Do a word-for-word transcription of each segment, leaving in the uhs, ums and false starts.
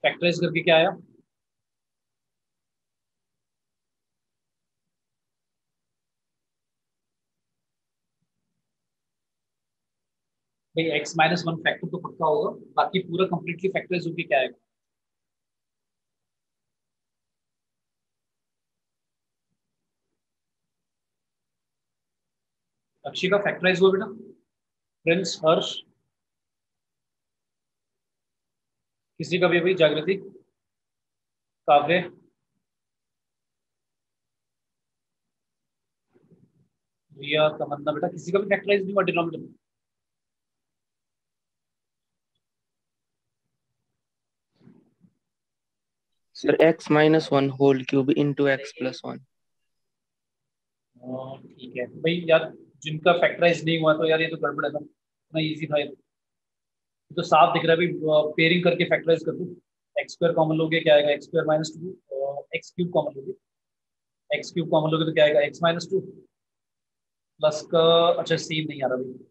Factorise करके क्या आया? भाई एक्स माइनस वन फैक्टर तो पक्का होगा, बाकी पूरा कंप्लीटली फैक्टराइज होके क्या आएगा? अक्षय का फैक्टराइज हुआ बेटा? प्रिंस, हर्ष, किसी का भी भाई? जागृति, काव्य, रिया, तमन्ना, बेटा किसी का भी फैक्टराइज नहीं हुआ denominator? Sir x minus one whole cube into x plus one. ठीक है भाई यार, जिनका फैक्टराइज नहीं हुआ तो यार ये तो गड़बड़ है ना, इतना इजी था ये तो। ये तो साफ दिख रहा है भाई, पेयरिंग करके फैक्टराइज कर दूं। एक्स स्क्वायर कॉमन लोगे क्या आएगा? X square minus two. X cube common लोगे, एक्स क्यूब कॉमन लोगे तो क्या आएगा? एक्स माइनस टू प्लस का, अच्छा सेम नहीं आ रहा भाई,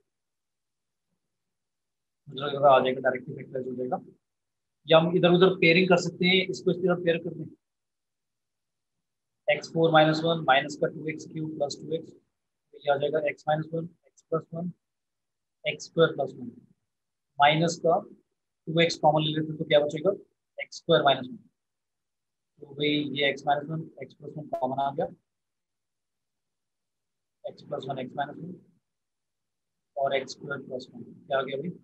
मुझे लग रहा आ जाएगा डायरेक्टली फैक्टराइज हो जाएगा। या हम इधर उधर पेयरिंग कर सकते हैं, इसको इस तरह पेयर कर दें। X four minus one minus का two x cube plus two x, ये आ जाएगा x minus one x plus one x square plus one, minus का टू एक्स कॉमन ले लेते तो क्या बचेगा? X square minus one. तो भाई ये x minus one x plus one common आ गया, x plus one x minus one और एक्स स्क्वायर प्लस वन क्या आ गया भाई?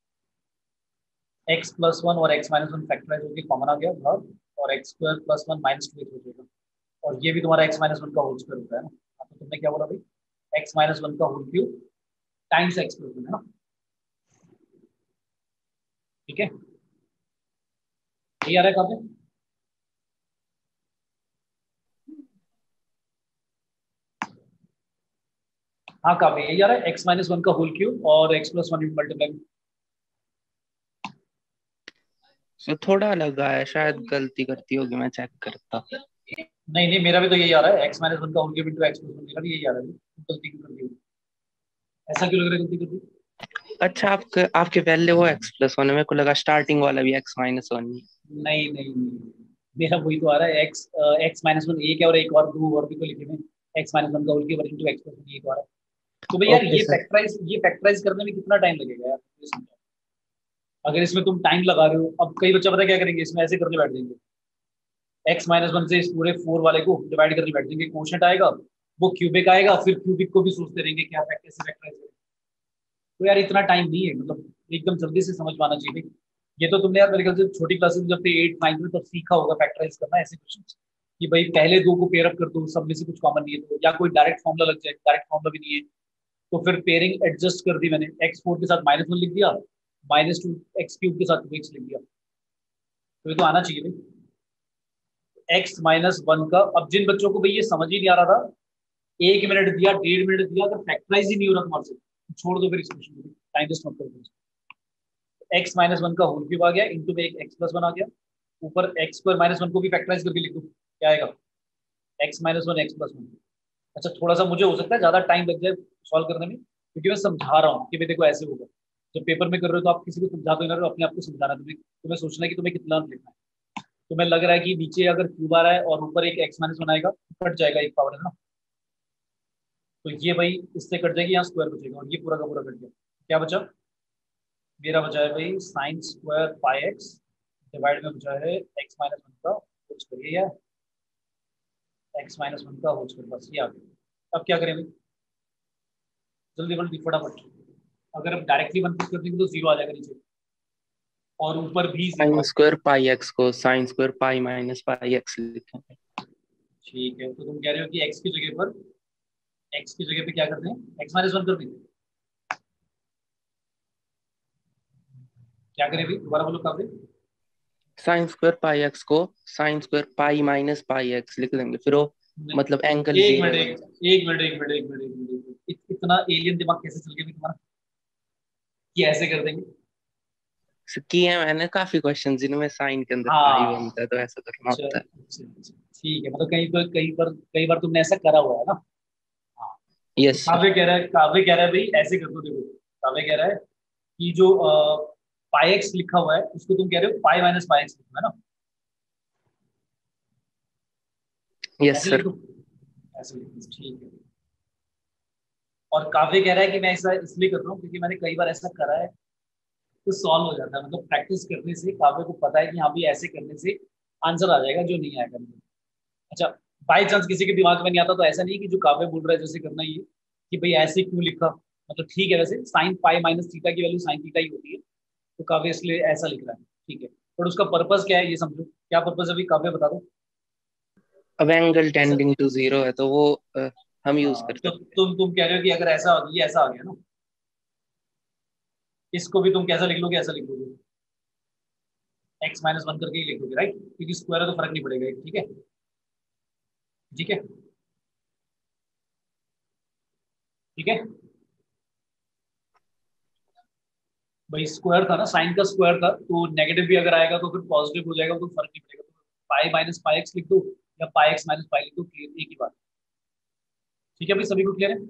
एक्स प्लस वन और एक्स माइनस वन फैक्टराइज होकर कॉमन आ गया बाहर, और x square plus one minus two x हो जाएगा। और ये भी तुम्हारा एक्स माइनस वन का होल स्क्वायर होता है ना। हाँ, तो तुमने क्या बोला भाई? एक्स माइनस वन का whole cube times x plus one है ना। ठीक है, यही आ रहा है कहाँ पे? हाँ कहाँ पे यही आ रहा है? एक्स माइनस वन का होल क्यूब और x plus one multiply. Sir थोड़ा अलग आया, शायद गलती करती होगी, मैं चेक करता। नहीं नहीं, मेरा भी तो यही आ रहा है, एक्स माइनस वन का whole cube into x plus one, मेरा भी यही आ रहा है। गलती क्यों कर दी? ऐसा क्यों लग रहा है गलती कर दी? अच्छा, आपके आपके पहले वो एक्स प्लस वन है, मेरे को लगा स्टार्टिंग वाला भी एक्स माइनस वन ही। नहीं नहीं नहीं, मेरा वही तो आ रहा है, एक्स एक्स माइनस वन एक है और एक और दो और भी तो लिखे हुए, एक्स माइनस वन का whole cube into x plus one एक और है। तो भाई यार ओके ये सर। फैक्टराइज ये फैक्टराइज करने में कितना टाइम लगेगा यार, ये समझाओ। अगर इसमें तुम टाइम लगा रहे हो, अब कई बच्चा पता है क्या करेंगे, इसमें ऐसे करने बैठ जाएंगे, एक्स माइनस वन से इस पूरे फोर वाले को डिवाइड करके बैठ जाएंगे, क्वोशंट आएगा, वो क्यूबिक आएगा, फिर क्यूबिक को भी सोचते रहेंगे क्या फैक्ट कैसे फैक्टराइज करें। तो यार इतना टाइम नहीं है, मतलब एकदम जल्दी से समझ में आना चाहिए भाई। ये तो तुमने यार मेरे ख्याल से छोटी क्लासेस में जब थे एट नाइन्थ में तब सीखा होगा फैक्टराइज करना ऐसे क्वेश्चन, कि भाई पहले दो को पेयर अप कर दो, सब में से कुछ कॉमन नहीं है तो, या कोई डायरेक्ट फॉर्मूला लग जाए, डायरेक्ट फॉर्मूला भी नहीं है तो फिर पेयरिंग एडजस्ट कर दी मैंने, एक्स फोर के साथ माइनस वन लिख दिया, माइनस टू एक्स क्यूब के साथ टू एक्स लिख दिया। तो ये तो आना चाहिए भाई, एक्स माइनस वन का। अब जिन बच्चों को भाई ये समझ ही नहीं आ रहा था, एक मिनट दिया डेढ़ मिनट दिया, अगर फैक्टराइज ही नहीं हो रहा तुम्हारे से तो छोड़ दो फिर इस क्वेश्चन को, टाइम वेस्ट मत करो। एक्स माइनस वन का होल क्यूब आ गया, इंटू में एक एक्स प्लस वन आ गया, ऊपर एक्स स्क्वायर माइनस वन को भी फैक्टराइज करके लिख दो, क्या आएगा? X minus one x plus one. अच्छा थोड़ा सा मुझे हो सकता है ज्यादा टाइम लग जाए सॉल्व करने में, क्योंकि मैं समझा रहा हूँ कि भाई देखो ऐसे होगा। जब पेपर में कर रहे हो तो आप किसी को समझा दो ना, अपने आप को समझाना, तुम्हें तुम्हें सोचना है कि तुम्हें कितना लिखना है। तुम्हें लग रहा है कि नीचे अगर क्यूब आ रहा है और ऊपर एक एक्स माइनस वन आएगा, कट जाएगा एक पावर है ना, तो ये भाई इससे कट जाएगी, यहाँ स्क्वायर बचेगा और ये पूरा का पूरा कट गया। क्या बचा? मेरा बचा है भाई sine square pi x, divide में बचा है एक्स माइनस वन का होल स्क्वायर, ये है एक्स माइनस वन का होल स्क्वायर, बस ये आ गया। अब क्या करें भाई? जल्दी जल्दी फटाफट। अगर हम डायरेक्टली वन पुट कर देंगे तो जीरो आ जाएगा नीचे, और ऊपर भी जीरो साइन आ जाएगा। स्क्वायर पाई एक्स को sine square pi minus pi x लिखेंगे। ठीक है, तो तुम कह रहे हो कि एक्स की जगह पर, एक्स की जगह पे क्या करते हैं, एक्स माइनस वन कर देंगे। क्या करें भाई, दोबारा बोलो काफी। साइन स्क्वायर पाई एक्स को sine square pi minus pi x लिख देंगे, फिर वो मतलब एंगल एक मिनट जीरो बन एक जाए। एक मिनट एक मिनट एक मिनट एक मिनट एक मिनट, इत, इतना एलियन दिमाग कैसे चल गया भाई तुम्हारा, कि ऐसे कर देंगे? So, किए हैं मैंने काफी क्वेश्चन जिनमें साइन के अंदर पाई हाँ, बनता है, तो ऐसा करना अच्छा होता है। अच्छा अच्छा, ठीक है, मतलब कहीं तो कई बार कई बार तुमने ऐसा करा हुआ है ना। हाँ, तो यस सर। काव्य कह रहा है काव्य कह रहा है भाई ऐसे कर दो, देखो काव्य कह रहा है कि जो पाई एक्स लिखा हुआ है उसको तुम कह रहे हो पाई माइनस पाई एक्स लिखना है ना, यस ऐसे लिख सर। दो, ऐसे लिख दो, ठीक है। और काव्य कह रहा है कि मैं ऐसा इसलिए कर रहा हूँ क्योंकि मैंने कई बार ऐसा करा है, तो सॉल्व हो जाता है, मतलब प्रैक्टिस करने से काव्य को पता है कि हाँ भी ऐसे करने से आंसर आ जाएगा जो नहीं आएगा। अच्छा, बाई चांस किसी के दिमाग में नहीं आता तो ऐसा नहीं कि जो काव्य बोल रहा है जैसे करना ही है कि भाई ऐसे क्यों लिखा, मतलब ठीक है, वैसे साइन पाई माइनस थीटा की वैल्यू साइन थीटा ही होती है, तो काव्य इसलिए ऐसा लिख रहा है, ठीक है। पर उसका पर्पस क्या है ये समझो, क्या पर्पस है अभी काव्य बता दो। अब एंगल ऐसा, टेंडिंग टू जीरो है तो वो अ, हम यूज हाँ, कर तो सकते हैं। तुम तुम कह रहे हो कि अगर ऐसा ये ऐसा आ गया ना, इसको भी तुम कैसा लिख लोगे, ऐसा लिख लोगे, एक्स माइनस वन करके ही लिखोगे, राइट, क्योंकि स्क्वायर है तो फर्क नहीं पड़ेगा, ठीक है, ठीक है, ठीक है। भाई स्क्वायर था ना, साइन का स्क्वायर था, तो नेगेटिव भी अगर आएगा तो फिर पॉजिटिव हो जाएगा, तो फर्क नहीं पड़ेगा, तो पाई माइनस पाई एक्स लिख दो या पाई एक्स माइनस पाई लिख दो, क्लियर, एक ही बात, ठीक है भाई, सभी को क्लियर है।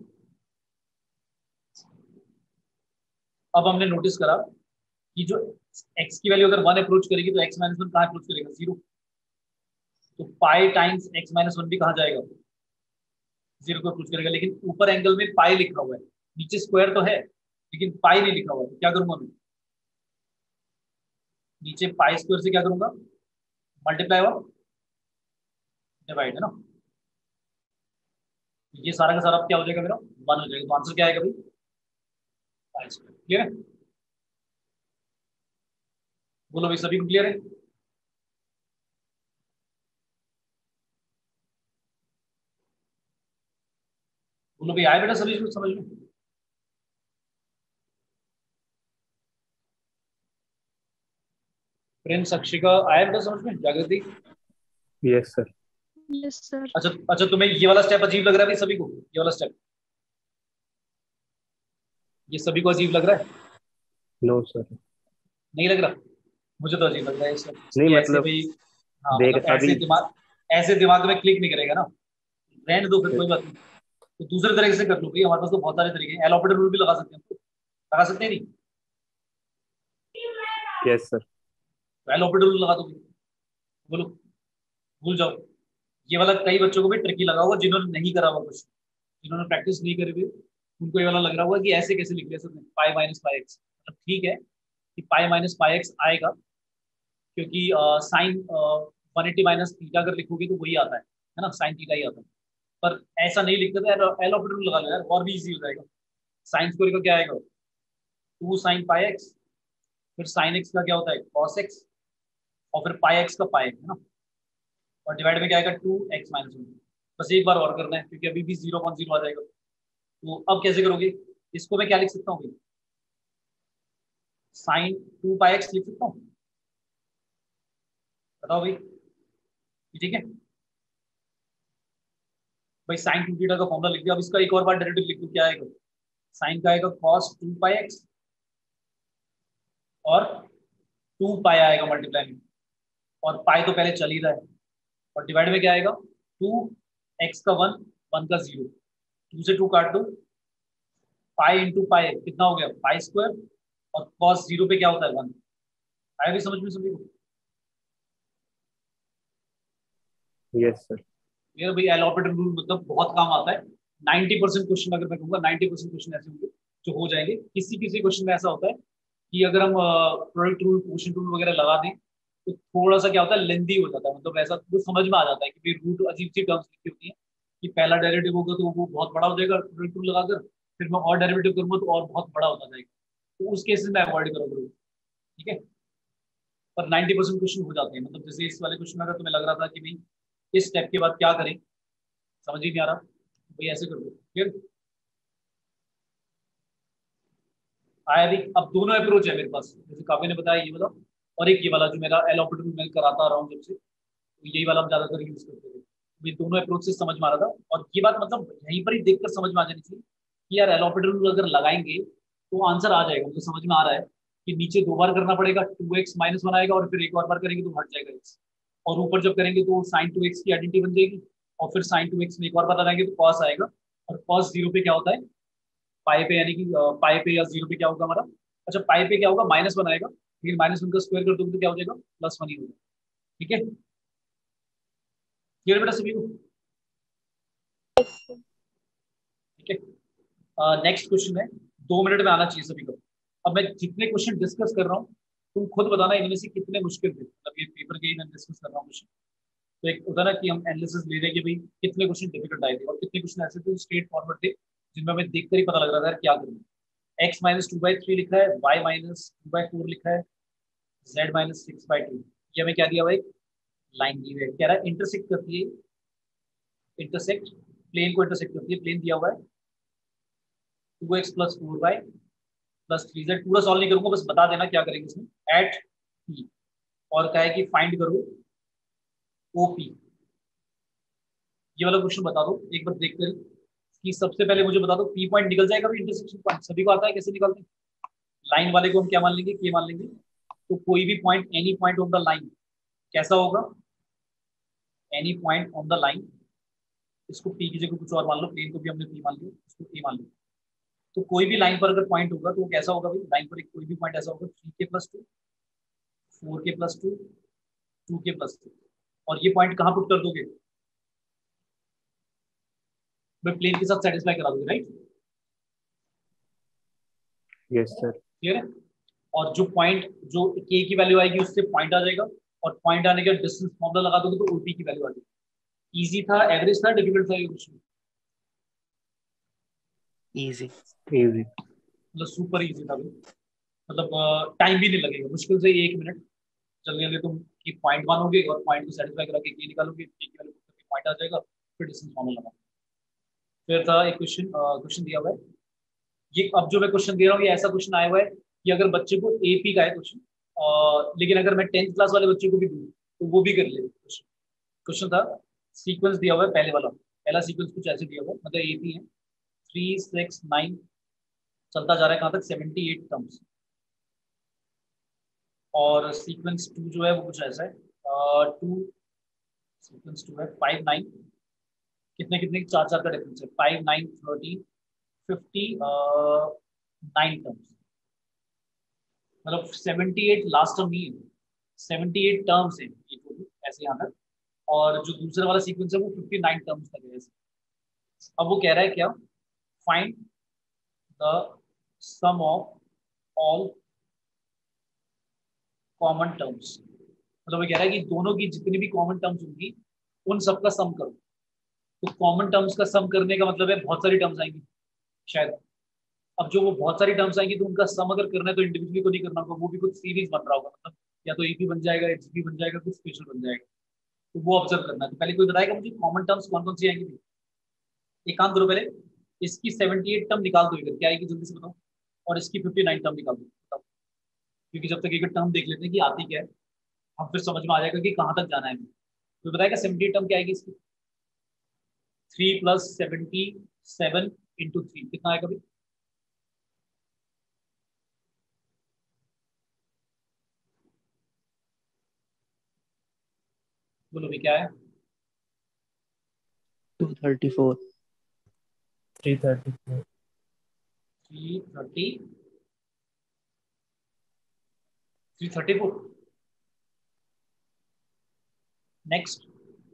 अब हमने नोटिस करा कि जो एक्स की वैल्यू अगर वन अप्रोच करेगी तो एक्स माइनस वन कहाँ अप्रोच करेगा, जीरो, तो pi times x minus one भी कहाँ जाएगा, जीरो को अप्रोच करेगा, लेकिन ऊपर एंगल में पाई लिखा हुआ है, नीचे स्क्वायर तो है लेकिन पाई नहीं लिखा हुआ है, तो क्या करूंगा मैं, नीचे पाई स्क्वायर से क्या करूंगा, मल्टीप्लाई और डिवाइड, है ना, ये सारा का सारा क्या हो जाएगा मेरा, वन हो जाएगा, तो आंसर क्या आएगा भाई, पाई स्क्वायर, क्लियर है, बोलो भाई सभी को क्लियर है। बोलो भाई आए बेटा सभी को समझ में, प्रेम साक्षिका आया बेटा समझ में, Jagriti. Yes sir. Yes sir. अच्छा अच्छा, तुम्हें ये वाला स्टेप अजीब लग रहा है भाई सभी को, ये वाला स्टेप ये सभी को अजीब लग रहा है, नो सर। नहीं लग रहा, मुझे तो अजीब लग रहा है ये सब, नहीं ये ऐसे मतलब भाई, हाँ देख मतलब अभी ऐसे दिमाग, ऐसे दिमाग में क्लिक नहीं करेगा ना, रहने दो फिर कोई बात नहीं, तो दूसरे तरीके से कर लो भाई, हमारे पास तो बहुत सारे तरीके हैं, एलोपेटर रूल भी लगा सकते हैं, लगा सकते हैं नहीं, यस सर। तो एलोपेटर रूल लगा दो भाई, बोलो, भूल जाओ, ये वाला कई बच्चों को भी ट्रिकी लगा हुआ जिन्होंने नहीं करा हुआ कुछ, जिन्होंने प्रैक्टिस नहीं करी हुई, उनको ये वाला लग रहा होगा कि ऐसे कैसे लिख ले सकते हैं पाई माइनस पाई एक्स, मतलब ठीक है कि पाई माइनस पाई एक्स आएगा, क्योंकि sine one eighty minus theta अगर लिखोगे तो वही आता है है ना, साइन थीटा ही आता है, पर ऐसा नहीं लिखते तो एल ऑपरेटर लगा लो यार, और भी इजी हो जाएगा, साइन स्क्वायर का क्या आएगा, टू साइन पाई एक्स, फिर साइन एक्स का क्या होता है कॉस एक्स, और फिर पाई एक्स का पाई है ना, और डिवाइड में क्या आएगा टू एक्स माइनस वन, बस एक बार और करना है क्योंकि अभी भी जीरो पॉइंट जीरो आ जाएगा, तो अब कैसे करोगे, इसको मैं क्या लिख सकता हूँ भाई, साइन टू पाई एक्स लिख सकता हूँ, बताओ भाई, ठीक है भाई, साइन टू थीटा का फॉर्मूला लिख दिया, अब इसका एक और बार डेरिवेटिव लिख दो, क्या आएगा, साइन का आएगा कॉस टू पाई एक्स और टू पाई आएगा मल्टीप्लाई में, और पाई तो पहले चल ही रहा है, और डिवाइड में क्या आएगा टू एक्स का वन, वन का जीरो, टू से टू काट दो, पाई इंटू पाई कितना हो गया पाई स्क्वायर, और कॉस जीरो पे क्या होता है वन, आया भी समझ में सभी को, यस सर। ये भाई एल ऑपरेटर रूल मतलब बहुत काम आता है, नाइन्टी परसेंट क्वेश्चन अगर मैं कहूँगा नाइन्टी परसेंट क्वेश्चन ऐसे होंगे जो हो जाएंगे, किसी किसी क्वेश्चन में ऐसा होता है कि अगर हम प्रोडक्ट रूल क्वेश्चन रूल वगैरह लगा दें तो थोड़ा सा क्या होता है लेंदी हो जाता है, मतलब ऐसा तो समझ में आ जाता है कि भाई रूट अजीब सी टर्म्स लिखी होती है कि पहला डेरिवेटिव होगा तो वो बहुत बड़ा हो जाएगा प्रोडक्ट रूल लगाकर, फिर मैं और डेरिवेटिव करूंगा तो और बहुत बड़ा होता जाएगा, तो उस केसेस में अवॉइड करो करो, ठीक है, पर नाइन्टी परसेंट क्वेश्चन हो जाते हैं, मतलब जैसे इस वाले क्वेश्चन में अगर तुम्हें लग रहा था कि भाई इस स्टेप के बाद क्या करें, समझ ही नहीं आ रहा भाई, ऐसे कर दो, फिर आया भी, अब दोनों अप्रोच है मेरे पास, जैसे काफी ने बताया ये वाला, और एक ये वाला जो मेरा एल ऑपरेटर मैं कराता आ रहा हूँ जब से, तो यही वाला हम ज्यादातर यूज करते थे, ये दोनों अप्रोच से समझ में आ रहा था, और ये बात मतलब यहीं पर ही देखकर समझ में आ जानी चाहिए कि यार एल ऑपरेटर अगर लगाएंगे तो आंसर आ जाएगा, मुझे समझ में आ रहा है कि नीचे दो बार करना पड़ेगा, टू एक्स माइनस वन आएगा, और फिर एक और बार करेंगे तो हट जाएगा एक्स, और ऊपर जब करेंगे तो साइन टू एक्स की आइडेंटिटी बन जाएगी, और फिर साइन टू एक्स में एक और बार लगाएंगे तो कॉस आएगा, और कॉस जीरो पे क्या होता है पाई पे, यानी कि पाई पे या जीरो पे क्या होगा हमारा, अच्छा पाई पे क्या होगा माइनस वन आएगा, फिर माइनस वन का स्क्वायर कर दोगे तो क्या हो जाएगा, प्लस वन ही होगा। ठीक है, क्लियर बेटा सभी को? ठीक है, नेक्स्ट क्वेश्चन है, दो मिनट में आना चाहिए सभी को। अब मैं जितने क्वेश्चन डिस्कस कर रहा हूँ तुम खुद बताना इनमें से कितने मुश्किल थे, मतलब ये पेपर के ही मैं डिस्कस कर रहा हूँ क्वेश्चन। तो एक होता है ना कि हम एनालिसिस ले रहे हैं कि भाई कितने क्वेश्चन डिफिकल्ट आए थे और कितने क्वेश्चन ऐसे थे स्ट्रेट फॉरवर्ड थे जिनमें हमें देखकर ही पता लग रहा था यार क्या करूँ। X minus two by three लिखा है, y minus two by four लिखा है, z minus six by two, ये हमें क्या दिया हुआ है, लाइन दी हुई है, कह रहा है इंटरसेक्ट करती है, इंटरसेक्ट प्लेन को इंटरसेक्ट करती है, प्लेन दिया हुआ है two x plus four y plus three z. पूरा सॉल्व नहीं करूंगा, बस बता देना क्या करेंगे इसमें, एट पी, और कहा है कि फाइंड करो ओपी। ये वाला क्वेश्चन बता दो एक बार देख कर कि सबसे पहले मुझे बता दो पी पॉइंट निकल जाएगा भाई, इंटरसेक्शन पॉइंट सभी को आता है, कैसे निकालते हैं? लाइन वाले को हम क्या मान लेंगे, के मान लेंगे। तो कोई भी point, any point on the line कैसा होगा, any point on the line, इसको पी की जगह कुछ और मान लो, प्लेन को भी हमने पी मान लिया, इसको ए मान लिया। तो कोई भी लाइन पर अगर पॉइंट होगा तो वो कैसा होगा भाई, लाइन पर एक कोई भी पॉइंट ऐसा होगा थ्री के प्लस टू, फोर के प्लस टू, टू के प्लस टू, और ये पॉइंट कहाँ पुट कर दोगे, मैं प्लेन के साथ सेटिस्फाई करा दोगे, राइट? Yes sir. क्लियर है? और जो पॉइंट, जो के की वैल्यू आएगी उससे पॉइंट आ जाएगा, और पॉइंट आने के बाद डिस्टेंस फॉर्मूला लगा दोगे तो ओपी की वैल्यू आ जाएगी। इजी था, एवरेज था, डिफिकल्ट था ये क्वेश्चन? Easy easy. मतलब सुपर इजी था भाई, मतलब टाइम भी नहीं लगेगा, मुश्किल से एक मिनट जल्दी जल्दी तुम की पॉइंट मानोगे और पॉइंट को सेटिस्फाई करा के के निकालोगे, के की वैल्यू पॉइंट आ जाएगा, फिर डिस्टेंस फॉर्मूला लगा। फिर था एक क्वेश्चन, क्वेश्चन दिया हुआ है ये, अब जो मैं क्वेश्चन दे रहा हूँ ये ऐसा क्वेश्चन आया हुआ है कि अगर बच्चे को एपी का है क्वेश्चन, लेकिन अगर मैं टेंथ क्लास वाले बच्चे को भी दूँ तो वो भी कर ले। क्वेश्चन क्वेश्चन था, सीक्वेंस दिया हुआ है पहले वाला, पहला सीक्वेंस कुछ ऐसे दिया हुआ है, मतलब एपी है थ्री सिक्स नाइन, चलता जा रहा है कहाँ तक, सेवेंटी एट टर्म्स। और सीक्वेंस टू जो है वो कुछ ऐसा है, टू सीक्वेंस टू है फाइव नाइन, कितने कितने चार चार का डिफरेंस है, five nine thirty fifty nine terms, मतलब सेवेंटी एट लास्ट टर्म नहीं है, सेवेंटी एट टर्म्स है ये टोटल ऐसे यहाँ तक। और जो दूसरा वाला सीक्वेंस है वो फिफ्टी नाइन टर्म्स तक है ऐसे। अब वो कह रहा है क्या, find the sum of all common terms, मतलब वो कह रहा है कि दोनों की जितनी भी कॉमन टर्म्स होंगी उन सबका सम करो। तो कॉमन टर्म्स का सम करने का मतलब है बहुत सारी टर्म्स आएंगी शायद। अब जो वो बहुत सारी टर्म्स आएंगी तो उनका सम अगर करना है तो इंडिविजुअली तो नहीं करना होगा, वो भी कुछ सीरीज बन रहा होगा, मतलब या तो एपी बन जाएगा, एचपी बन जाएगा, कुछ स्पेशल बन जाएगा, तो वो ऑब्जर्व करना है। तो पहले कोई बताएगा मुझे कॉमन टर्म्स कौन कौन सी आएंगी? एक काम करो, पहले इसकी सेवेंटी एट टर्म निकाल दो, इधर क्या आएगी जल्दी से बताओ, और इसकी फिफ्टी नाइन टर्म निकाल दो बताओ, क्योंकि जब तक एक टर्म देख लेते हैं कि आती क्या है हम फिर समझ में आ जाएगा कि कहाँ तक जाना है। तो बताएगा सेवेंटी टर्म क्या आएगी इसकी, three plus seventy seven into three कितना आएगा भाई? बोलो भी क्या है? Two thirty four three thirty four three thirty three thirty four next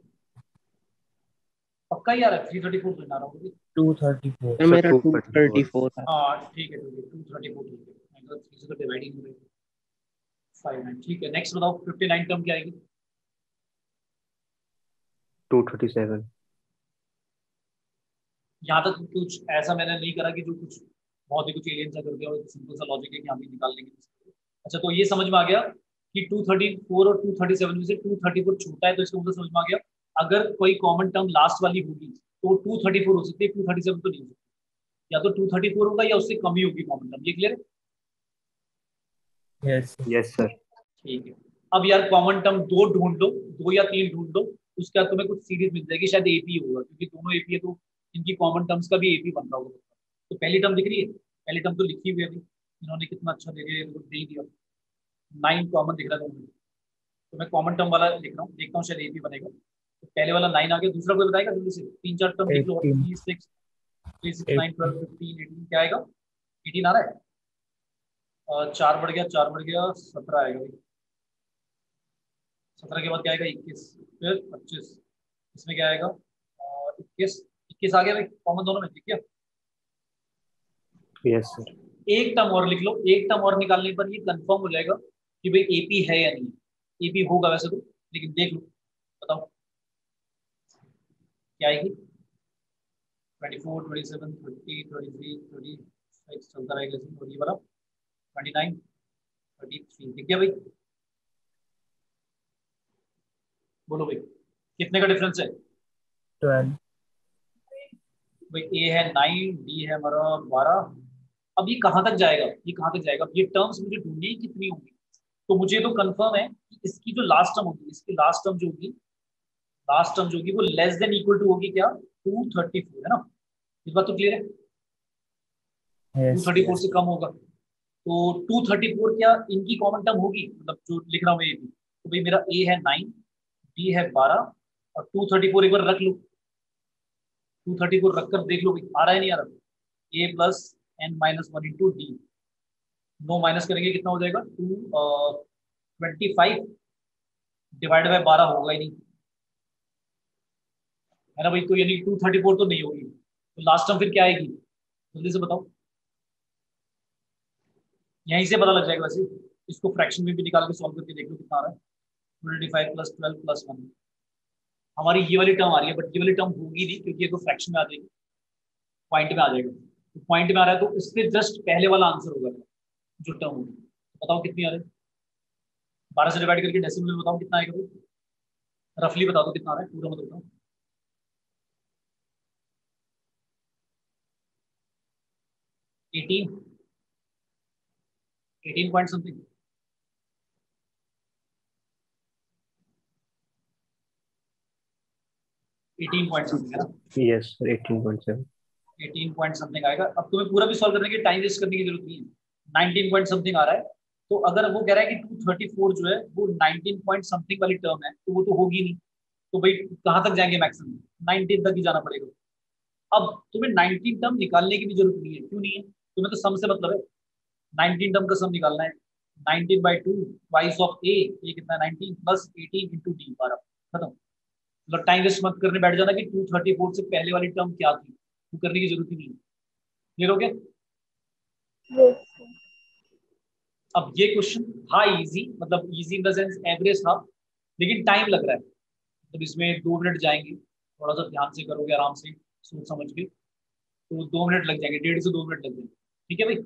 पक्का ही आ रहा है, थ्री थर्टी फोर बना रहा हूँ। टू थर्टी फोर मेरा टू थर्टी फोर था। हाँ ठीक है ठीक है, टू थर्टी फोर ठीक है, मतलब थ्री से तो डिवाइडिंग हो रही है, फाइव नाइन ठीक है। नेक्स्ट बताओ फिफ्टी नाइन टर्म क्या आएगी? Two thirty seven. यहाँ तक कुछ ऐसा मैंने नहीं करा कि जो कुछ बहुत ही कुछ एलियन सा कर दिया और सिंपल सा लॉजिक है कि हम भी निकाल लेंगे। अच्छा तो ये समझ में आ गया कि टू थर्टी फोर और टू थर्टी सेवन में से टू थर्टी फोर छोटा है, तो इसका मतलब समझ में आ गया अगर कोई कॉमन टर्म लास्ट वाली होगी तो टू थर्टी फोर हो सकती है, टू थर्टी सेवन तो नहीं हो सकती, या तो टू थर्टी फोर होगा या उससे कम ही होगी कॉमन टर्म। ये क्लियर है? Yes yes sir. ठीक है, अब यार कॉमन टर्म दो ढूंढ लो, दो या तीन ढूंढ लो, उसके बाद तुम्हें कुछ सीरीज मिल जाएगी, शायद एपी होगा क्योंकि दोनों एपी है तो इनकी कॉमन टर्म्स का भी एपी बन रहा होगा। तो पहली टर्म दिख रही है, पहली टर्म तो लिखी हुई है अभी, इन्होंने कितना अच्छा दे दिया, दे ही दिया, नाइन कॉमन दिख रहा है तुम्हें, तो मैं कॉमन टर्म वाला लिख रहा हूँ, देखता हूँ शायद एपी बनेगा। तो पहले वाला नाइन आ गया, दूसरा कोई बताएगा जल्दी से, तीन चार टर्म लिख लो, three six three six nine twelve fifteen eighteen क्या आएगा? एटीन आ रहा है? चार बढ़ गया, चार बढ़ गया, सत्रह आएगा भाई। सत्रह के बाद क्या आएगा? इक्कीस, फिर पच्चीस, इसमें क्या आएगा? इक्कीस, इक्कीस आ गया भाई कॉमन दोनों में, ठीक है। Yes sir. एक टर्म और लिख लो, एक टर्म और निकालने पर ये कंफर्म हो जाएगा कि भाई एपी है या नहीं। एपी होगा वैसे तो, लेकिन देख लो, बताओ क्या आएगी? Twenty four, twenty seven, thirty, twenty three, thirty six चलता रहेगा इसमें, और ये वाला ट्वेंटी नाइन, थर्टी थ्री, ठीक है भाई। बोलो भाई कितने का डिफरेंस है? ट्वेल्व। भाई ए है नाइन, बी है हमारा बारह। अब ये कहाँ तक जाएगा? ये कहाँ तक जाएगा? अब ये टर्म्स मुझे ढूंढनी है कितनी होंगी। तो मुझे तो कंफर्म है कि इसकी जो लास्ट टर्म होगी, इसकी लास्ट टर्म जो होगी, लास्ट टर्म जो होगी वो लेस देन इक्वल टू होगी क्या? टू थर्टी फोर, है ना? इस बात तो क्लियर है? Two yes thirty four yes. से कम होगा तो टू थर्टी फोर क्या इनकी कॉमन टर्म होगी? मतलब जो लिख रहा हूँ मैं ये भी, तो भाई मेरा ए है नाइन, बी है बारह, और टू थर्टी फोर एक बार रख लो। टू थर्टी फोर रख कर देख लो भाई आ रहा है नहीं आ रहा। A plus n minus one into d, no minus करेंगे कितना हो जाएगा? Two twenty five divide by बारह होगा ही नहीं, है ना भाई? तो यानी टू थर्टी फोर तो नहीं होगी, तो लास्ट टर्म फिर क्या आएगी? जल्दी से बताओ, यहीं से पता लग जाएगा वैसे। इसको फ्रैक्शन में भी निकाल के सॉल्व करके देख लो कितना आ रहा है। Twenty five plus twelve plus one, हमारी ये वाली टर्म आ रही है, बट ये वाली टर्म होगी नहीं क्योंकि ये तो फ्रैक्शन में आ जाएगी, पॉइंट में आ जाएगा। तो पॉइंट में आ रहा है तो इसके जस्ट पहले वाला आंसर होगा जो टर्म होगी। बताओ कितनी आ रही है? बारह से डिवाइड करके डेसिमल में बताओ कितना आएगा भाई? रफली बता दो कितना आ रहा है, पूरा मत बताओ। Eighteen, eighteen point something. Eighteen point something है ना? Yes sir, eighteen point seven. Eighteen point something आएगा। अब तुम्हें पूरा भी सॉल्व करने की टाइम वेस्ट करने की जरूरत नहीं है। नाइनटीन पॉइंट समथिंग आ रहा है, तो अगर वो कह रहा है कि टू थर्टी फोर जो है वो नाइनटीन पॉइंट समथिंग वाली टर्म है, तो वो तो होगी नहीं। तो भाई कहाँ तक जाएंगे? मैक्सिमम नाइनटीन तक ही जाना पड़ेगा। अब तुम्हें नाइनटीन टर्म निकालने की भी जरूरत नहीं है। क्यों नहीं है? तुम्हें तो सम से मतलब है। नाइनटीन टर्म का सम निकालना है। Nineteen by two twice of a, ये कितना है? Nineteen plus eighteen into d, बारह। खत्म। मतलब टाइम वेस्ट मत करने बैठ जाना कि टू थर्टी फोर से पहले वाली टर्म क्या थी, वो करने की जरूरत ही नहीं है। क्लियर हो गया? अब ये क्वेश्चन था इजी, मतलब easy in the sense average था, लेकिन टाइम लग रहा है। मतलब इसमें दो मिनट जाएंगे, थोड़ा सा ध्यान से करोगे आराम से सोच समझ के, तो दो मिनट लग जाएंगे, डेढ़ से दो मिनट लग जाएंगे। ठीक है भाई?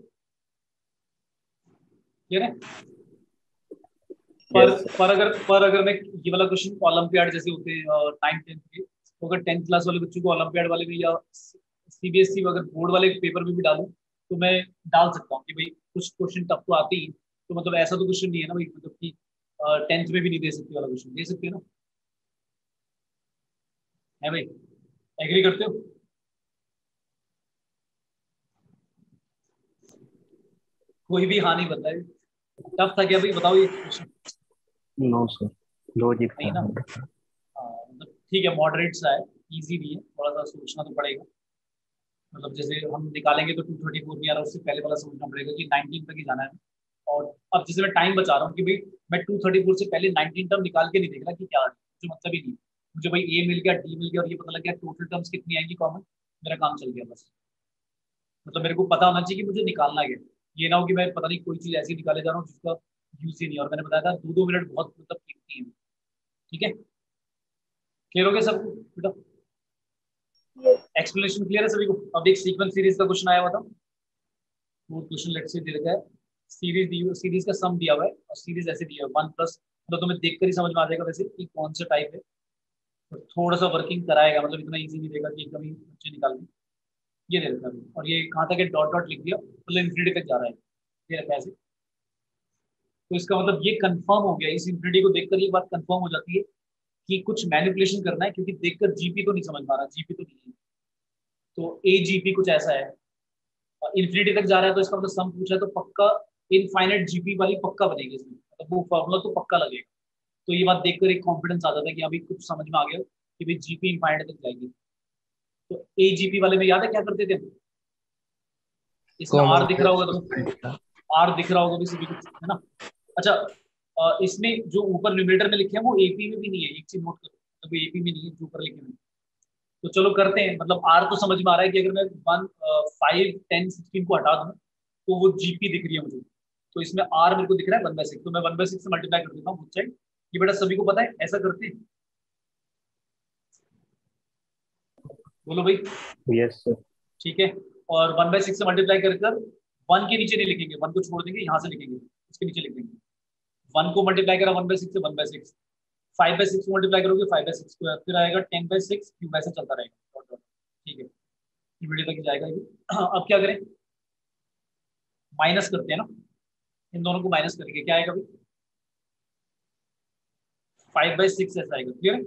क्लियर है? पर यस पर अगर पर अगर मैं ये वाला क्वेश्चन ओलंपियाड जैसे होते हैं नाइन टेंथ के, तो अगर टेंथ क्लास वाले बच्चों को ओलंपियाड वाले में या सीबीएसई अगर बोर्ड वाले पेपर में भी डालूं, तो मैं डाल सकता हूँ कि भाई कुछ क्वेश्चन टफ तो आते ही। तो मतलब ऐसा तो क्वेश्चन नहीं है ना भाई, मतलब कि टेंथ में भी नहीं दे सकती वाला क्वेश्चन, दे सकते हो ना? है भाई? एग्री करते हो? कोई भी हाँ नहीं बताए। टफ था क्या भाई? बताओ ये क्वेश्चन। नो सर, लॉजिक नहीं था। ना? हाँ, मतलब ठीक है, मॉडरेट सा है, इजी भी है, थोड़ा सा सोचना तो पड़ेगा। मतलब जैसे हम निकालेंगे तो टू थर्टी फोर नहीं आ रहा, उससे पहले वाला सोचना पड़ेगा कि नाइनटीन तक ही जाना है। और अब जैसे मैं टाइम बचा रहा हूँ कि भाई मैं टू थर्टी फोर से पहले नाइनटीन टर्म निकाल के नहीं देख रहा कि क्या आ रहा है, मुझे मतलब ही नहीं। मुझे भाई ए मिल गया, डी मिल गया, और ये पता लग गया टोटल टर्म्स कितनी आएंगी कॉमन, मेरा काम चल गया बस। मतलब मेरे को पता होना चाहिए कि मुझे निकालना है। ये ना हो कि मैं पता नहीं कोई चीज ऐसी निकाले जा रहा हूँ जिसका यूज ही नहीं है। और मैंने बताया था दो दो मिनट बहुत मतलब कीमती है। ठीक है? क्लियर हो गया सबको बेटा? एक्सप्लेनेशन क्लियर है सभी को? अब एक सीक्वेंस सीरीज का क्वेश्चन आया हुआ था, वो क्वेश्चन लेट से दे रखा है। सीरीज दी सीरीज का सम दिया हुआ है, और सीरीज ऐसे दिया है वन प्लस, मतलब तुम्हें देखकर ही समझ में आ जाएगा वैसे कि कौन सा टाइप है। तो थोड़ा सा वर्किंग कराएगा, मतलब इतना इजी नहीं देगा कि एकदम ही बच्चे निकाल दें। ये दे रखा है, और ये कहाँ तक है? डॉट डॉट लिख दिया, मतलब इंफिनिटी तक जा रहा है, ये रखा है ऐसे। तो इसका मतलब ये कंफर्म हो गया, इस इंफिनिटी को देखकर ये बात कंफर्म हो जाती है कि कुछ मैनिपुलेशन करना है, क्योंकि देखकर जीपी तो नहीं समझ पा रहा, जीपी तो नहीं है। तो ए जीपी कुछ ऐसा है, इन्फिनिटी तक जा रहा है, तो इसका मतलब सम पूछा है तो पक्का इनफाइनाइट जीपी वाली पक्का बनेगी इसमें, मतलब वो फॉर्मूला तो पक्का लगेगा। तो ये बात देखकर एक कॉन्फिडेंस आ जाता है कि अभी कुछ समझ में आ गया कि भाई जीपी इनफाइनाइट तक जाएगी। तो ए जीपी वाले में याद है क्या करते थे? इसमें आर कॉमन दिख रहा होगा तुमको? आर दिख रहा होगा भी सभी कुछ, है ना। अच्छा, अ, इसमें जो ऊपर न्यूमरेटर में लिखे हैं वो एपी में भी नहीं है, एक चीज नोट करो, तो एपी में नहीं है जो ऊपर लिखे हैं। तो चलो करते हैं, मतलब आर तो समझ में आ रहा है कि अगर मैं वन फाइव टेन सिक्सटीन को हटा दूं तो वो जीपी दिख रही है मुझे। तो इसमें आर मेरे को दिख रहा है वन बाय सिक्स, तो मैं वन बाय सिक्स से मल्टीप्लाई कर देता हूँ उस साइड। ये बेटा सभी को पता है, ऐसा करते हैं, बोलो भाई। Yes sir. ठीक है, और वन बाय सिक्स से मल्टीप्लाई कर कर वन के नीचे नहीं लिखेंगे, वन को छोड़ देंगे, यहाँ से लिखेंगे, इसके नीचे लिख देंगे। वन को मल्टीप्लाई करा वन बाय सिक्स से, one by six. Five by six को मल्टीप्लाई करोगे फाइव बाय सिक्स, फिर आएगा टेन बाय सिक्स, क्यूब ऐसे चलता रहेगा। ठीक है, ये वीडियो तक जाएगा ये। अब क्या करें, माइनस करते हैं ना, इन दोनों को माइनस करेंगे, क्या आएगा भाई, फाइव बाई सिक्स ऐसा आएगा। क्लियर,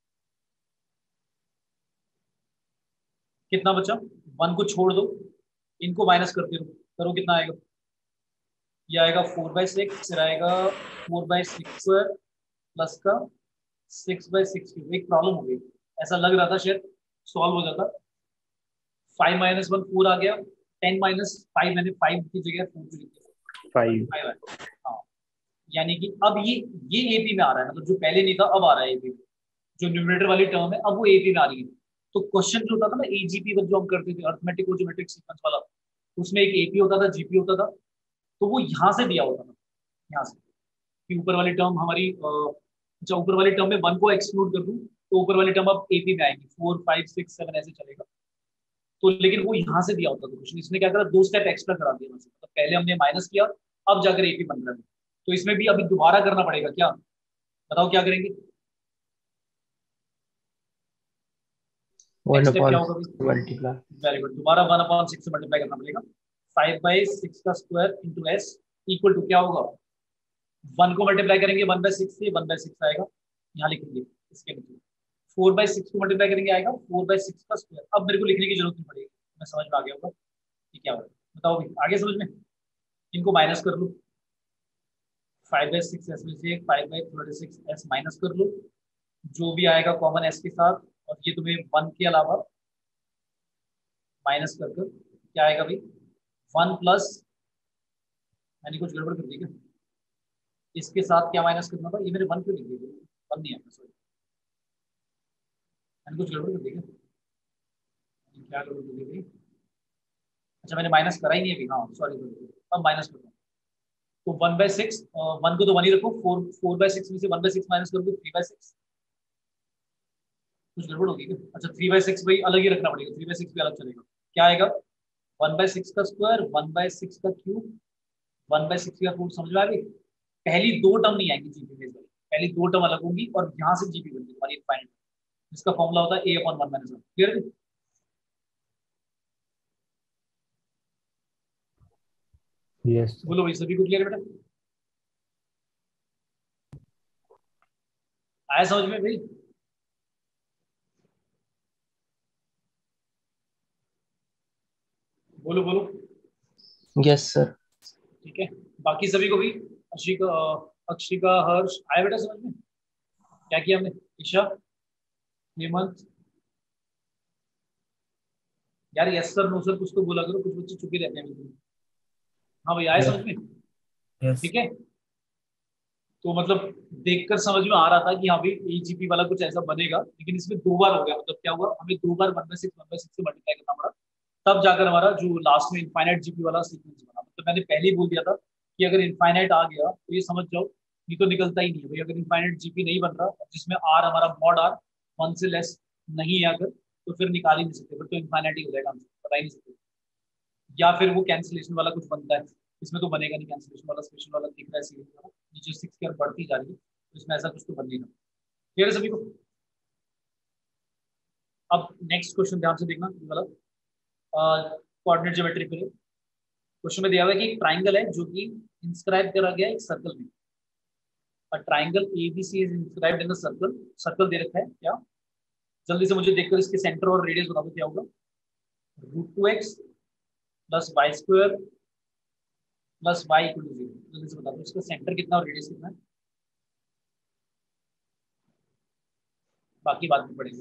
कितना बचा, वन को छोड़ दो, इनको माइनस करते रहो, करो कितना आएगा, ये आएगा फोर बाई सिक्स, फिर आएगा four by six square plus का सिक्स बाई सिक्स क्यूब। एक प्रॉब्लम हो गई, ऐसा लग रहा था शायद सॉल्व हो जाता। फाइव माइनस वन फोर आ गया, टेन माइनस फाइव, मैंने फाइव की जगह फोर की लिख दिया, फाइव। फाइव है। हाँ, यानी कि अब ये ये एपी में आ रहा है, मतलब जो पहले नहीं था अब आ रहा है एपी में। जो न्यूमरेटर वाली टर्म है अब वो एपी में आ रही है। तो क्वेश्चन जो होता था ना एजीपी जो हम करते थे, अर्थमेटिक और ज्योमेट्रिक सीक्वेंस वाला, उसमें एक एपी होता था, जीपी होता था, तो वो यहाँ से दिया होता था, यहाँ से कि ऊपर वाली टर्म हमारी अ, अच्छा ऊपर वाली टर्म में वन को एक्सक्लूड कर दूं तो ऊपर वाली टर्म अब एपी में आएगी, फोर फाइव सिक्स सेवन ऐसे चलेगा। तो लेकिन वो यहाँ से दिया होता था क्वेश्चन, इसने क्या करा, दो स्टेप एक्स्ट्रा करा दिया, मतलब पहले हमने माइनस किया, अब जाकर एपी बन रहा है। तो इसमें भी अभी दोबारा करना पड़ेगा क्या, बताओ क्या करेंगे, वन नेक्स्ट स्टेप क्या अपॉन होगा भाई, मल्टीप्लाई। वेरी गुड, दोबारा वन अपॉन सिक्स से मल्टीप्लाई करना पड़ेगा। फाइव बाई सिक्स का square into s equal to क्या होगा, वन को मल्टीप्लाई करेंगे वन बाई सिक्स से, वन बाई सिक्स आएगा, यहाँ लिखेंगे इसके नीचे। फोर बाई सिक्स को मल्टीप्लाई करेंगे आएगा फोर बाई सिक्स का स्क्वायर। अब मेरे को लिखने की जरूरत नहीं पड़ेगी, मैं समझ में आ गया होगा कि क्या होगा, बताओ भाई आगे समझ में। इनको माइनस कर लो, फाइव बाई सिक्स एस में से five by thirty six s minus कर लो, जो भी आएगा कॉमन एस के साथ, और ये तुम्हें वन के अलावा माइनस कर कर क्या आएगा भाई, वन प्लस, मैंने कुछ गड़बड़ कर दी क्या, इसके साथ क्या माइनस करना था, ये मेरे वन क्यों लिख दिया, वन नहीं है, सॉरी मैंने कुछ गड़बड़ कर दी क्या, क्या गड़बड़ कर दी भाई, अच्छा मैंने माइनस करा ही नहीं अभी, हाँ सॉरी, अब माइनस करता हूँ। तो वन बाई सिक्स, वन को तो वन ही रखो, फोर फोर बाई सिक्स में से वन बाई सिक्स माइनस करोगे थ्री बाई सिक्स, कुछ गड़बड़ होगी क्या, अच्छा थ्री बाई सिक्स भाई अलग ही रखना पड़ेगा, थ्री बाई सिक्स भी अलग चलेगा, क्या आएगा, वन बाई सिक्स का स्क्वायर, वन बाई सिक्स का क्यूब, वन बाई सिक्स का रूट, समझ में आ गई। पहली दो टर्म नहीं आएंगी जीपी में, पहली दो टर्म अलग होंगी और यहाँ से जीपी बनती है हमारी इनफाइनाइट, जिसका फॉर्मूला होता है a upon one minus one. Clear, yes. बोलो भाई सभी को क्लियर बेटा, आया समझ में भाई, बोलो बोलो। Yes sir. ठीक है, बाकी सभी को भी, अशिका, अक्षिका, हर्ष, आया बेटा समझ में, क्या किया हमने, ईशा, हेमंत, यार यस सर नो सर कुछ तो बोला करो, कुछ बच्चे चुप ही रहते हैं बिल्कुल। हाँ भाई आया समझ में, यस। ठीक है। तो मतलब देखकर समझ में आ रहा था कि हाँ भाई एजीपी वाला कुछ ऐसा बनेगा, लेकिन इसमें दो बार हो गया, मतलब क्या हुआ, हमें दो बार one by six one by six से मल्टीप्लाई करना पड़ा, तब जाकर हमारा जो लास्ट में इनफाइनाइट जीपी वाला सीक्वेंस बना। मतलब मैंने पहले ही बोल दिया था कि अगर इनफाइनाइट आ गया तो ये समझ जाओ ये तो निकलता ही नहीं है भाई, अगर इनफाइनाइट जीपी नहीं बन रहा जिसमें आर हमारा मॉड आर वन से लेस नहीं है अगर, तो फिर निकाल ही नहीं सकते, फिर तो इनफाइनाइट ही हो जाएगा, हमसे बता ही नहीं सकते। या फिर वो कैंसिलेशन वाला कुछ बनता है, इसमें तो बनेगा नहीं कैंसिलेशन वाला, स्पेशल वाला दिख रहा है सीरीज वाला, नीचे सिक्स की बढ़ती जा रही है, तो इसमें ऐसा कुछ तो बन नहीं रहा। क्लियर है सभी को। अब नेक्स्ट क्वेश्चन ध्यान से देखना, ये वाला कोऑर्डिनेट ज्योमेट्री पे क्वेश्चन में दिया हुआ है कि एक ट्राइंगल है जो कि इंस्क्राइब करा गया है एक सर्कल में, a triangle ABC is inscribed in a circle, circle दे रखा है क्या, जल्दी से मुझे देखकर इसके सेंटर और रेडियस बता दो क्या होगा, root two x plus y square plus y equal to zero, जल्दी से बता दो इसका सेंटर कितना और रेडियस कितना है, बाकी बाद में पढ़ेंगे।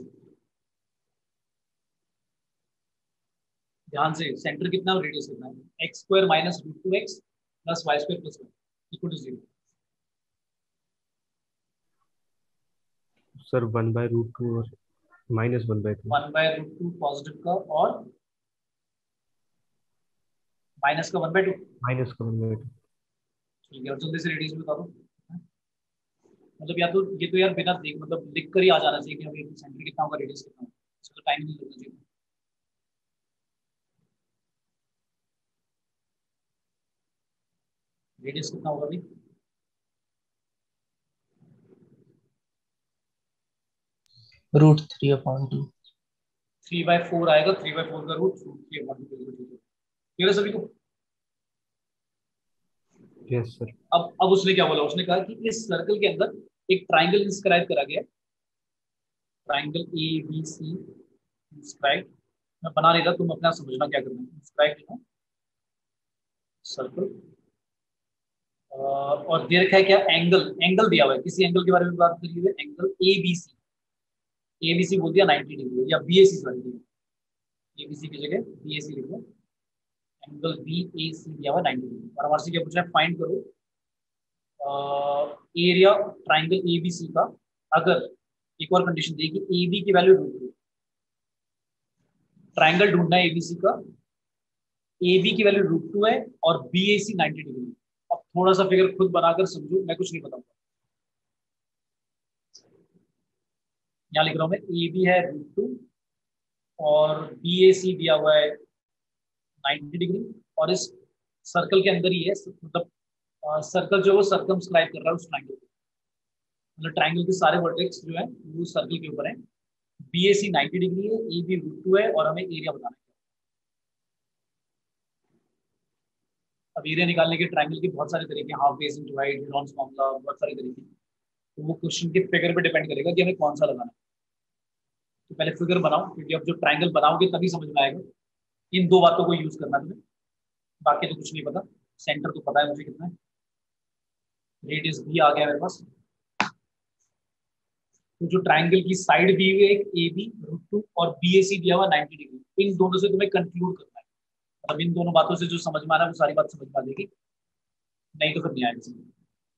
ध्यान से, सेंटर कितना और रेडियस कितना है, x square minus root two x plus y square plus one equal to zero. Sir one by root two और minus one by two. One by root two positive का और माइनस का one by two. Minus का one by two. ठीक है, और जल्दी से रेडियस बता दो। मतलब या तो ये तो यार बिना देख मतलब लिख कर ही आ जाना चाहिए कि हमें सेंटर कितना होगा, रेडियस कितना होगा, इसको टाइम नहीं लगना चाहिए। रेडियस कितना होगा भाई? Root three upon two. Three by four आएगा, थ्री बाय फोर का रूट थ्री अपॉन टू। ठीक है सभी को? Yes sir. अब अब उसने क्या बोला, उसने कहा कि इस सर्कल के अंदर एक ट्राइंगल इंस्क्राइब करा गया है, triangle A B C inscribe. मैं बना नहीं रहा, तुम अपना समझना क्या करना है। इंस्क्राइब लिखो सर्कल, और दे रखा है क्या, एंगल। एंगल दिया हुआ है, किसी एंगल के बारे में बात करी है, angle A B C. A B C बोल दिया नाइन्टी डिग्री, या B A C sorry, A B C की जगह बी ए सी लिखो। एंगल बी ए सी दिया हुआ नाइन्टी डिग्री, और हमारे से क्या पूछा है, फाइंड करो area triangle A B C का, अगर एक और कंडीशन दी कि ए बी की वैल्यू रूट टू। ट्राइंगल ढूंढना है एबीसी का, ए बी की वैल्यू रूट टू है और B A C ninety degree. अब थोड़ा सा फिगर खुद बनाकर समझो, मैं कुछ नहीं बताऊंगा। यहाँ लिख रहा हूं मैं, ए बी है रूट टू और बी ए सी दिया हुआ है नाइन्टी डिग्री, और इस सर्कल के अंदर ही है, मतलब सर्कल जो है वो सर्कमस्क्राइब कर रहा है उस ट्राइंगल को। मतलब ट्राइंगल के सारे वर्टेक्स जो है वो सर्कल के ऊपर है। B A C ninety degree है, ए बी रूट टू है, और हमें एरिया बताना है। अब एरिया निकालने के ट्राइंगल के बहुत सारे तरीके, half base divide, Heron's formula, बहुत सारे तरीके। तो वो क्वेश्चन के फिगर पे डिपेंड करेगा कि हमें कौन सा लगाना है। तो पहले फिगर बनाओ, क्योंकि अब जो ट्राइंगल बनाओगे तभी समझ में आएगा। इन दो बातों को यूज करना तुम्हें, बाकी तो कुछ नहीं पता। सेंटर तो पता है मुझे कितना है, रेडियस भी आ गया मेरे पास। तो जो ट्राइंगल की साइड दी हुई है, एक ए बी रूट टू और बी ए सी दिया हुआ नाइन्टी डिग्री, इन दोनों से तुम्हें कंक्लूड करना है। मतलब इन दोनों बातों से जो समझ में आ रहा है वो सारी बात समझ में आ जाएगी, नहीं तो फिर नहीं आएगी समझ।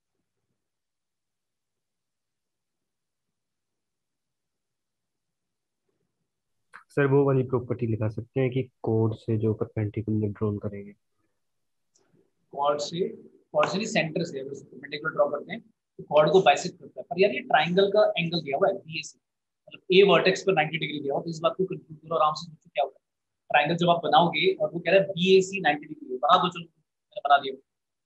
सर वो वाली प्रॉपर्टी लिखा सकते हैं कि कोड से जो परपेंडिकुलर ड्रॉन करेंगे। कॉर्ड से, कॉर्ड से नहीं, सेंटर से अगर परपेंडिकुलर ड्रॉ करते हैं तो कॉर्ड को बाइसेक्ट करता है। पर यार ये ट्राइंगल का एंगल दिया हुआ है बी ए सी, मतलब ए वर्टेक्स पर नाइन्टी डिग्री दिया हुआ, तो इस बात को कंक्लूड करो आराम से। सोचो क्या होगा ट्राइंगल जब आप बनाओगे और वो कह रहा है B A C ninety degree, बना दो। चलो मैंने बना दिया।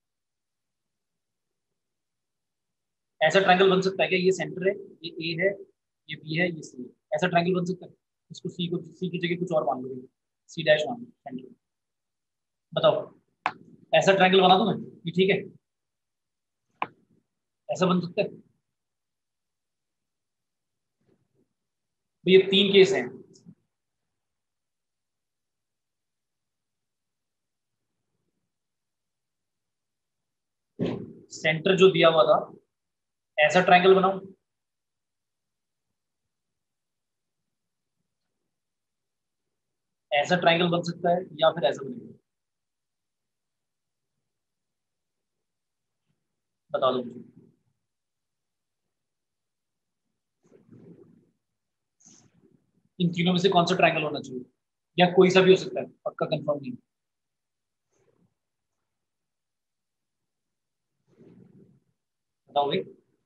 ऐसा ट्राइंगल बन सकता है क्या, ये सेंटर है, ये ए है, ये बी है, ये सी है, ऐसा ट्राइंगल बन सकता है? इसको सी को, सी की जगह कुछ और मान लो, सी डैश मान लो सेंटर। बताओ ऐसा ट्राइंगल बना दूं मैं, ये ठीक है? ऐसा बन सकता है? तो ये तीन केस हैं। सेंटर जो दिया हुआ था, ऐसा ट्राइंगल बनाऊं, ऐसा ट्राइंगल बन सकता है, या फिर ऐसा बनेगा? बता दो मुझे। इन तीनों में से कौन सा ट्राइंगल होना चाहिए, या कोई सा भी हो सकता है, पक्का कंफर्म नहीं? बताओ भाई।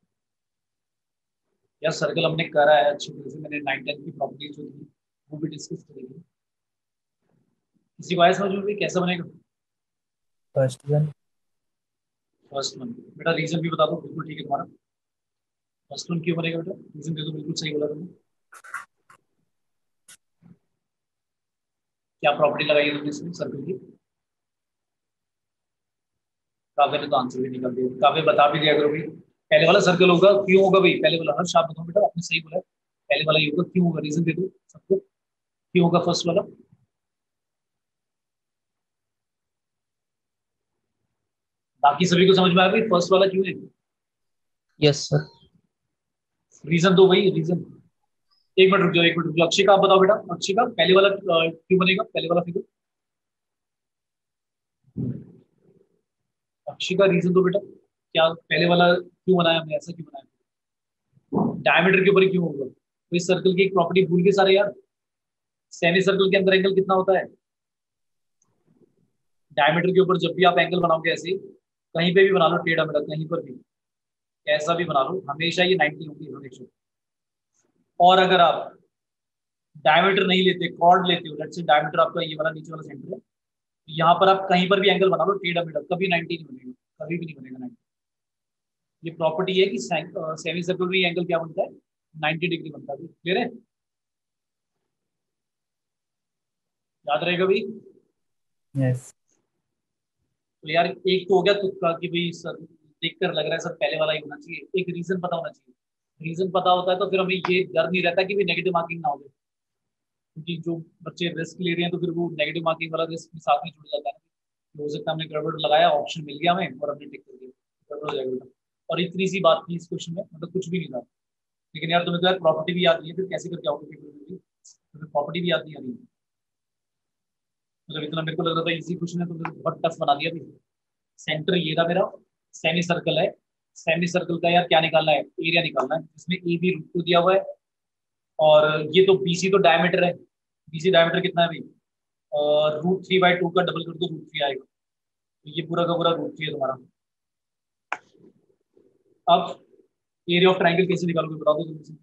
यार सर्कल हमने करा है अच्छी तरह से, मैंने नाइन टेन की प्रॉपर्टीज जो थी वो भी डिस्कस करी थी। किसी को आया समझ में भी कैसा बनेगा? First one. फर्स्ट वन बेटा, रीजन भी बता दो। बिल्कुल ठीक है तुम्हारा। फर्स्ट वन क्यों बनेगा बेटा, रीजन दे दो। बिल्कुल सही बोला तुमने। क्या प्रॉपर्टी लगाई है तुमने इसमें सर्कल की? काव्य ने तो आंसर भी निकाल दिया। काव्य बता भी दिया करो भाई, पहले वाला सर्कल होगा, क्यों होगा भाई? पहले वाला, हर आप बताओ बेटा, आपने सही बोला। पहले वाला ये होगा, क्यों होगा? रीजन दे दो सबको, क्यों होगा फर्स्ट वाला? बाकी सभी को समझ में आया भाई फर्स्ट वाला क्यों है? Yes sir. रीजन दो भाई, रीजन। एक मिनट रुक जाओ, एक मिनट रुक जाओ। अक्षिका आप बताओ बेटा, अक्षिका पहले वाला क्यों बनेगा, पहले वाला फिगर? अक्षय का रीजन तो बेटा क्या, पहले वाला क्यों बनाया हमने, ऐसा क्यों बनाया, डायमीटर के ऊपर क्यों होगा, तो इस सर्कल की एक प्रॉपर्टी भूल गए सारे यार, सेमी सर्कल के अंदर एंगल कितना होता है, डायमीटर के ऊपर जब भी आप एंगल बनाओगे ऐसे कहीं पे भी बना लो टेढ़ा मेढ़ा, कहीं पर भी कैसा भी बना लो हमेशा ये नाइनटी होगी हमेशा। और अगर आप डायमीटर नहीं लेते, कॉर्ड लेते हो, लेट्स से डायमीटर आपका ये वाला नीचे वाला सेंटर है, यहाँ पर आप कहीं पर भी एंगल बना लो टेढ़ा मेढ़ा, कभी नाइनटी नहीं बनेगा, कभी भी नहीं बनेगा नाइनटी। ये प्रॉपर्टी है कि सेमी सर्कल में एंगल क्या बनता है, नाइनटी डिग्री बनता है। क्लियर है, याद रहेगा भाई। यस। तो यार एक तो हो गया तुक्का कि भाई सर देख कर लग रहा है सर पहले वाला ही होना चाहिए, एक रीजन पता होना चाहिए, रीजन पता होता है तो फिर हमें ये डर नहीं रहता कि भी नेगेटिव मार्किंग ना हो जाए, क्योंकि जो बच्चे रिस्क ले रहे हैं तो फिर वो नेगेटिव मार्किंग वाला रिस्क भी साथ में जुड़ जाता है, तो हो सकता है हमने गड़बड़ लगाया, ऑप्शन मिल गया हमें और हमने टिक कर दिया, गड़बड़ हो जाएगा बेटा। और इतनी सी बात थी इस क्वेश्चन में, मतलब कुछ भी नहीं था, लेकिन यार तुम्हें तो यार प्रॉपर्टी भी याद नहीं है, फिर कैसे करके आओगे पेपर में भी, तो फिर प्रॉपर्टी भी याद नहीं आ रही है। मतलब इतना मेरे को लग रहा था इजी क्वेश्चन है, तो मैंने बहुत टफ बना दिया भाई। सेंटर ये था मेरा, सेमी सर्कल है, सेमी सर्कल का यार क्या निकालना है, एरिया निकालना है, जिसमें ए बी रूट टू दिया हुआ है, और ये तो बीसी तो डायमीटर है, बीसी डायमीटर कितना है भाई, और रूट थ्री बाई टू का डबल कर दो रूट थ्री आएगा, तो ये पूरा का पूरा रूट थ्री है तुम्हारा। अब एरिया ऑफ ट्राइंगल कैसे निकालोगे बता दो तुम मुझे।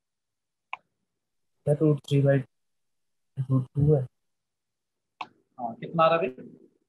Root three by root two है। हाँ कितना आ रहा है भाई,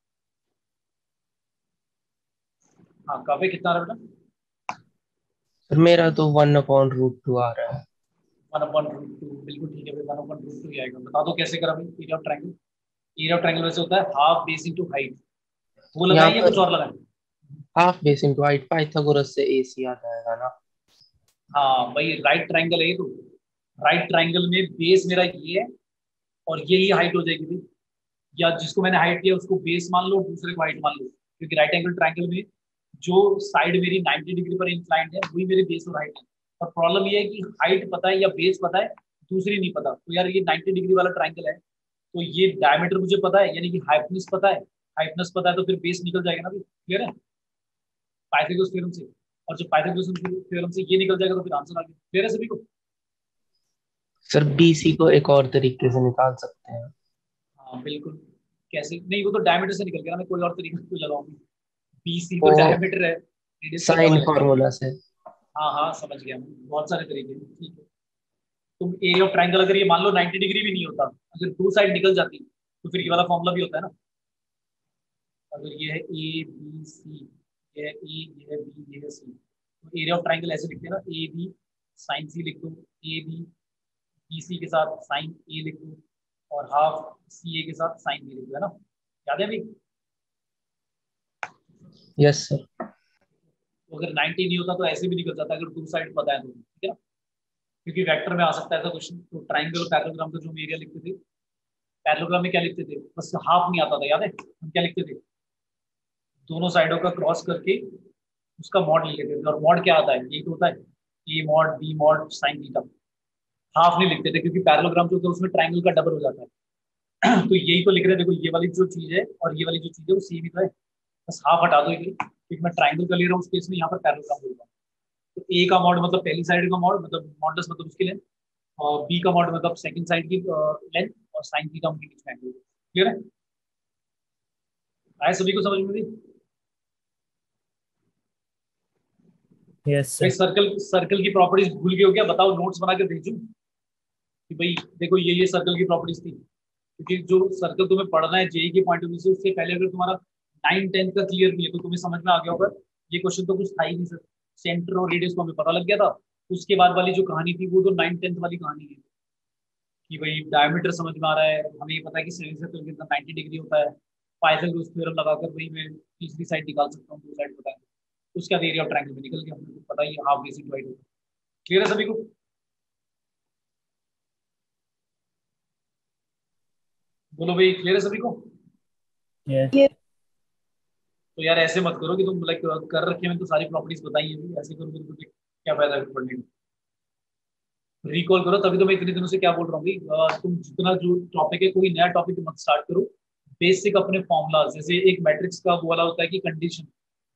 हाँ काफी कितना आ रहा है बेटा, सर मेरा तो वन अपॉन रूट टू आ रहा है। वन अपॉन रूट टू, बिल्कुल ठीक है भाई, वन अपॉन रूट टू ही आएगा। बता दो कैसे करा भाई area of triangle, area of triangle वैसे होता है हाफ बेस इनटू हाइट, वो यहाँ लगाएं या पर कुछ और लगाएं। Half base into height, Pythagoras से एसी आ जाएगा ना। हाँ भाई राइट ट्राइंगल है ये तो, राइट ट्राइंगल में बेस मेरा ये है और यही हाइट हो जाएगी भाई, या जिसको मैंने हाइट किया उसको बेस मान लो, दूसरे को हाइट मान लो, क्योंकि राइट एंगल ट्राइंगल में जो साइड मेरी नाइनटी डिग्री पर इंक्लाइंड है वही मेरे बेस और हाइट है। और प्रॉब्लम ये है कि हाइट पता है या बेस पता है, दूसरी नहीं पता। तो यार ये नाइनटी डिग्री वाला ट्राइंगल है, तो ये डायमीटर मुझे पता है, यानी कि हाइपनेस पता है, हाइपनेस पता है तो फिर बेस निकल जाएगा ना भाई। क्लियर है, पाइथागोरस थ्योरम से, और जब पाइथागोरस थ्योरम से ये निकल जाएगा तो फिर आंसर आ गया। क्लियर है सभी को। सर बीसी को एक और तरीके से निकाल सकते हैं। हाँ बिल्कुल, कैसे नहीं, वो तो डायमीटर से निकल गया ना, मैं कोई और तरीका क्यों लगाऊंगी, बीसी तो वो डायमीटर है, रेडियस का साइन डबल है। फॉर्मूला से। हाँ हाँ समझ गया मैं, बहुत सारे तरीके हैं, ठीक है। तुम एरिया ऑफ ट्राइंगल अगर ये मान लो नाइनटी डिग्री भी नहीं होता, अगर दो साइड निकल जाती तो फिर ये वाला फॉर्मूला भी होता है ना। अगर ये है ए बी सी, ये है ए, ये है बी, ये है सी, तो एरिया ऑफ ट्राइंगल ऐसे लिखते हैं ना, ए बी साइन सी लिख दो, ए बी बी सी के साथ साइन ए लिख दो, और हाफ सी ए के साथ साइन बी लिख दो, है ना, याद है भाई। Yes sir. तो अगर नाइनटी नहीं होता तो ऐसे भी निकल जाता अगर दो साइड पता है तो, ठीक है ना, क्योंकि वेक्टर में आ सकता है ऐसा क्वेश्चन। तो ट्राइंगल और पैरेललोग्राम का जो हम एरिया लिखते थे, पैरेललोग्राम में क्या लिखते थे, बस हाफ नहीं आता था, याद है हम क्या लिखते थे, दोनों साइडों का क्रॉस करके उसका मॉड लिख लेते थे, और मॉड क्या आता है, यही तो होता है, a mod b mod sine theta. Half नहीं लिखते थे क्योंकि पैरेललोग्राम जो होता है उसमें ट्राइंगल का डबल हो जाता है। तो यही तो लिख रहे थे, देखो ये वाली जो चीज है और ये वाली जो चीज है वो सेम ही तो है, बस हाफ हटा दो इधर, क्योंकि मैं ट्राइंगल का ले रहा हूँ उस केस में, यहाँ पर पैरेललोग्राम बोल रहा हूँ। तो ए का मॉड मतलब पहली साइड का मॉड, मतलब मॉडल्स मतलब उसकी लेंथ, और बी का मॉड मतलब सेकंड साइड की लेंथ, और साइन थीटा उनके बीच में एंगल। क्लियर है, आया सभी को समझ में भी। यस भाई सर। सर्कल, सर्कल की प्रॉपर्टीज भूल गए हो क्या, बताओ, नोट्स बना के भेजूं कि भाई देखो ये ये सर्कल की प्रॉपर्टीज थी, क्योंकि जो सर्कल तुम्हें पढ़ना है जेई के पॉइंट ऑफ व्यू से, उससे पहले अगर तुम्हारा नाइन टेंथ का क्लियर नहीं है तो तुम्हें समझ में आ गया होगा ये क्वेश्चन तो कुछ था ही नहीं सर, सेंटर और रेडियस को हमें पता लग गया था। उसके बाद वाली जो कहानी थी वो तो नाइन टेंथ वाली कहानी है, कि भाई डायमीटर समझ में आ रहा है, हमें ये पता है कि सेमी सर्कल कितना नाइनटी डिग्री होता है, पाइथागोरस थ्योरम लगाकर भाई मैं तीसरी साइड निकाल सकता हूँ, दो साइड पता है, उसके बाद एरिया ऑफ ट्रायंगल में निकल गया, हमको पता ही हाफ बेस इनटू हाइट होता है। क्लियर है सभी को। बोलो भाई, क्लियर है सभी को। यस। तो यार ऐसे मत करो कि तुम लाइक कर रखे में तो सारी प्रॉपर्टीज बताई है, ऐसे करोगे तो फिर क्या फायदा है पढ़ने का। रिकॉल करो, तभी तो मैं इतने दिनों से क्या बोल रहा हूँ भाई, अ, तुम जितना जो टॉपिक है कोई नया टॉपिक मत स्टार्ट करो, बेसिक अपने फॉर्मूला, जैसे एक मैट्रिक्स का वो वाला होता है कि कंडीशन,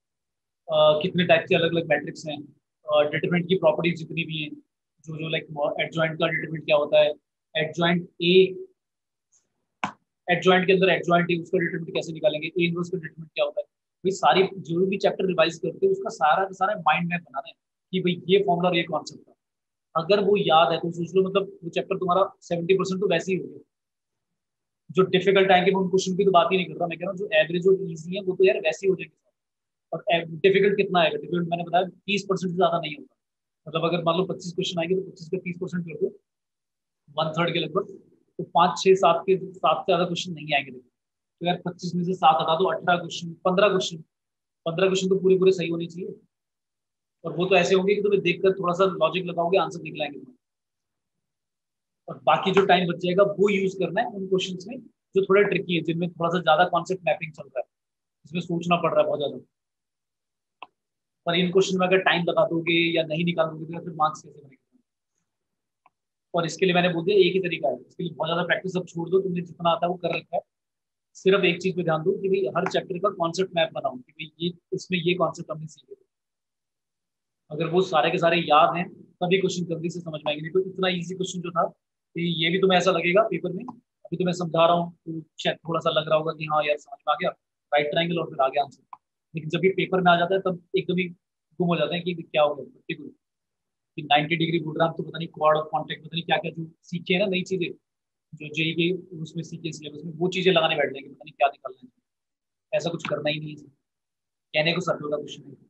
uh, कितने टाइप के अलग अलग मैट्रिक्स हैं, डिटरमिनेंट की प्रॉपर्टीज जितनी भी हैं, जो जो लाइक एडजॉइंट का डिटरमिनेंट क्या होता है, एडजॉइंट ए एडजॉइंट के अंदर एडजॉइंट ए उसका डिटरमिनेंट कैसे निकालेंगे, ए इनवर्स का डिटरमिनेंट क्या होता है, भाई सारी जो भी चैप्टर रिवाइज करते हैं उसका सारा का सारा माइंड मैप बना दें कि भाई ये फॉर्मूला और ये कॉन्सेप्ट था, अगर वो याद है तो सोच लो मतलब वो चैप्टर तुम्हारा सेवेंटी परसेंट तो वैसे ही हो गया। जो डिफिकल्ट आएंगे मैं उन क्वेश्चन की तो बात ही नहीं कर रहा, मैं कह रहा हूँ जो एवरेज और इजी है वो तो यार वैसे ही हो जाएंगे। और डिफिकल्ट कितना आएगा, डिफिकल्ट मैंने बताया तीस परसेंट से ज्यादा नहीं होता, मतलब अगर मान लो पच्चीस क्वेश्चन आएंगे तो पच्चीस का तीस परसेंट कर दो, वन थर्ड के लगभग, तो पाँच छः सात के सात से ज्यादा क्वेश्चन नहीं आएंगे। देखो तो यार पच्चीस में से सात हटा दो, अठारह क्वेश्चन, पंद्रह क्वेश्चन, पंद्रह क्वेश्चन तो पूरे पूरे सही होने चाहिए, और वो तो ऐसे होंगे कि तुम्हें देखकर थोड़ा सा लॉजिक लगाओगे आंसर निकलाएंगे तुम्हें, और बाकी जो टाइम बच जाएगा वो यूज करना है उन क्वेश्चंस में जो थोड़े ट्रिकी है, जिनमें थोड़ा सा ज्यादा कॉन्सेप्ट मैपिंग चल रहा है, इसमें सोचना पड़ रहा है बहुत ज्यादा। पर इन क्वेश्चन में अगर टाइम लगा दोगे या नहीं निकालोगे तो फिर मार्क्स कैसे बनेंगे। और इसके लिए मैंने बोल दिया एक ही तरीका है, इसके लिए बहुत ज्यादा प्रैक्टिस अब छोड़ दो, तुमने जितना आता है वो कर रखा है, सिर्फ एक चीज पे ध्यान दो कि भाई हर चैप्टर का कॉन्सेप्ट मैप बनाओ कि भाई ये इसमें ये कॉन्सेप्ट हमने सीखे। अगर वो सारे के सारे याद हैं तभी क्वेश्चन जल्दी से समझ में आएंगे, नहीं तो इतना इजी क्वेश्चन जो था तो ये भी तुम्हें ऐसा लगेगा पेपर में, अभी तो मैं समझा रहा हूँ तो शायद थोड़ा सा लग रहा होगा कि हाँ यार समझ में आ गया, राइट ट्रायंगल और फिर आ गया आंसर, लेकिन जब ये पेपर में आ जाता है तब एकदम ही गुम हो जाता है कि क्या हो गया, कि नाइन्टी डिग्री बोल रहा है तो पता नहीं क्वाड ऑफ कॉन्टेक्ट पता नहीं क्या क्या जो सीखे है ना नई चीजें जो जेई के उसमें सीखे सिलेबस में, वो चीजें लगाने बैठ जाएंगे, पता नहीं क्या निकालना है, ऐसा कुछ करना ही नहीं है, कहने को सब होगा कुछ नहीं।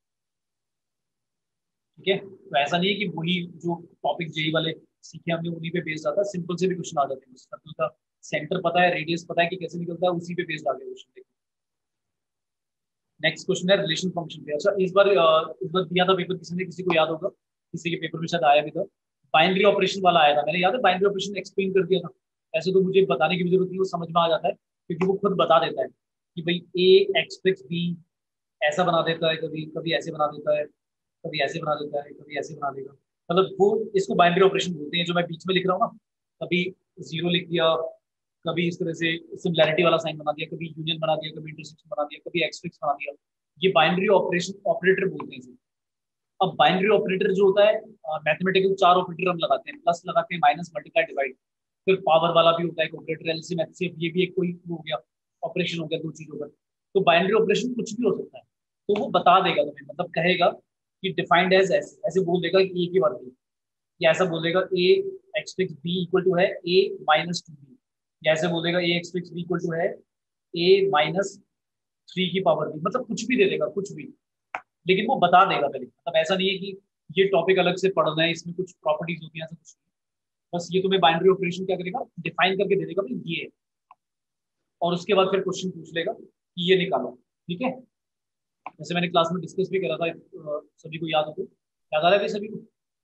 ठीक है, तो ऐसा नहीं है कि वही जो टॉपिक जेई वाले सीखे हमने उन्हीं पे बेस्ड आता है, सिंपल से भी क्वेश्चन आ जाते हैं, सर्कल का सेंटर पता है, रेडियस पता है कि कैसे निकलता है, उसी पे बेस्ड आ गया क्वेश्चन। नेक्स्ट क्वेश्चन है रिलेशन फंक्शन पे। अच्छा इस बार इस बार दिया था पेपर किसी ने, किसी को याद होगा, किसी के पेपर में शायद आया भी था, बाइनरी ऑपरेशन वाला आया था, मैंने याद है बाइनरी ऑपरेशन एक्सप्लेन कर दिया था, ऐसे तो मुझे बताने की भी जरूरत नहीं, वो समझ में आ जाता है क्योंकि वो खुद बता देता है कि भाई ए एक्स प्लस बी ऐसा बना देता है, कभी कभी ऐसे बना देता है, कभी ऐसे बना देता है, कभी ऐसे बना देगा, मतलब वो इसको बाइनरी ऑपरेशन बोलते हैं। जो मैं बीच में लिख रहा हूँ ना, कभी जीरो लिख दिया, कभी इस तरह से सिमिलैरिटी वाला साइन बना दिया, कभी यूनियन बना दिया, कभी इंटरसेक्शन बना दिया, कभी एक्सट्रिक्स बना दिया, ये बाइनरी ऑपरेशन ऑपरेटर बोलते हैं इसे। अब बाइनरी ऑपरेटर जो होता है, मैथमेटिकल चार ऑपरेटर हम लगाते हैं, प्लस लगाते हैं, माइनस, मल्टीप्लाई, डिवाइड, फिर पावर वाला भी होता है ऑपरेटर, एलसीएम एचसीएफ, ये भी एक कोई हो गया ऑपरेशन हो गया दो चीजों का। तो बाइनरी ऑपरेशन कुछ भी हो सकता है, तो वो बता देगा तुम्हें, मतलब कहेगा कि डिफाइंड एज ऐसे, ऐसे बोल देगा कि ए की बात की, या ऐसा बोल देगा a x plus b equal to है ए माइनस टू बी, या ऐसे बोल देगा a x plus b equal to है ए माइनस थ्री की पावर बी, मतलब कुछ भी दे देगा, कुछ भी, लेकिन वो बता देगा पहले, मतलब ऐसा नहीं है कि ये टॉपिक अलग से पढ़ना है, इसमें कुछ प्रॉपर्टीज होती हैं, ऐसा कुछ नहीं, बस ये तुम्हें बाइनरी ऑपरेशन क्या करेगा, डिफाइन करके दे देगा भाई ये, और उसके बाद फिर क्वेश्चन पूछ लेगा कि ये निकालो। ठीक है, जैसे मैंने क्लास में डिस्कस भी करा था, सभी को याद हो, याद आ रहा है भाई सभी को?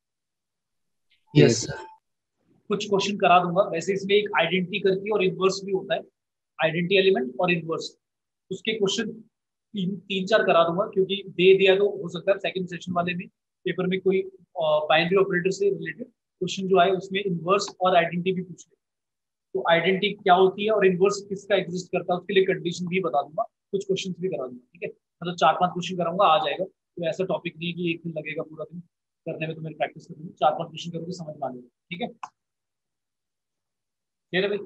यस कुछ क्वेश्चन करा दूंगा, वैसे इसमें एक आइडेंटिटी करके और इनवर्स भी होता है, आइडेंटिटी एलिमेंट और इनवर्स, उसके क्वेश्चन तीन तीन चार करा दूंगा, क्योंकि दे दिया तो हो सकता है सेकंड सेशन वाले में पेपर में कोई बाइनरी ऑपरेटर से रिलेटेड क्वेश्चन जो आए उसमें इनवर्स और आइडेंटिटी भी पूछ ले, तो आइडेंटिटी क्या होती है और इनवर्स किसका एग्जिस्ट करता है उसके लिए कंडीशन भी बता दूंगा, कुछ क्वेश्चन भी करा दूंगा। ठीक है, मतलब चार पांच क्वेश्चन कराऊंगा, आ जाएगा, तो ऐसा टॉपिक नहीं है कि एक दिन लगेगा पूरा दिन करने में, तो मेरी प्रैक्टिस करनी है, चार पांच क्वेश्चन करोगे समझ में आ जाएगा। ठीक है, फिर भाई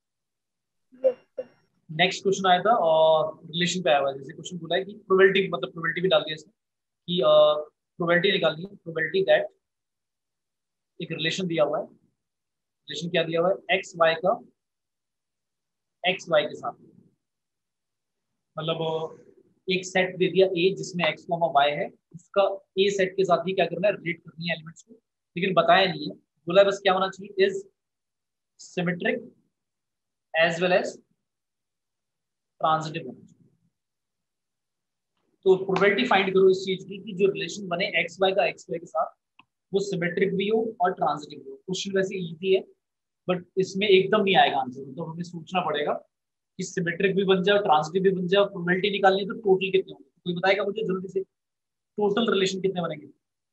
नेक्स्ट क्वेश्चन आया था और रिलेशन पे आया हुआ है, जैसे क्वेश्चन बोला है कि प्रोबेबिलिटी, मतलब प्रोबेबिलिटी भी डाल दिया इसमें कि प्रोबेबिलिटी निकालनी है, प्रोबेबिलिटी दैट एक रिलेशन दिया हुआ है, रिलेशन क्या दिया हुआ है, एक्स वाई का एक्स वाई के साथ, मतलब एक सेट दे दिया ए जिसमें एक्स कॉमा वाई है, उसका ए सेट के साथ ही क्या करना है, रिलेट करनी है एलिमेंट्स को, लेकिन बताया नहीं है, बोला बस क्या होना चाहिए, is symmetric as well as transitive होना चाहिए। तो प्रोबेबिलिटी फाइंड करो इस चीज की कि जो रिलेशन बने एक्स वाई का एक्स वाई के साथ वो सिमेट्रिक भी हो और ट्रांजिटिव भी हो। क्वेश्चन वैसे इजी है बट इसमें एकदम नहीं आएगा आंसर, मतलब हमें सोचना पड़ेगा कि सिमेट्रिक भी बन जाए और ट्रांजिटिव भी बन जाए, और प्रोबेबिलिटी निकालनी है तो टोटल कितने होंगे, कोई बताएगा मुझे जल्दी से, टोटल रिलेशन कितने बनेंगे?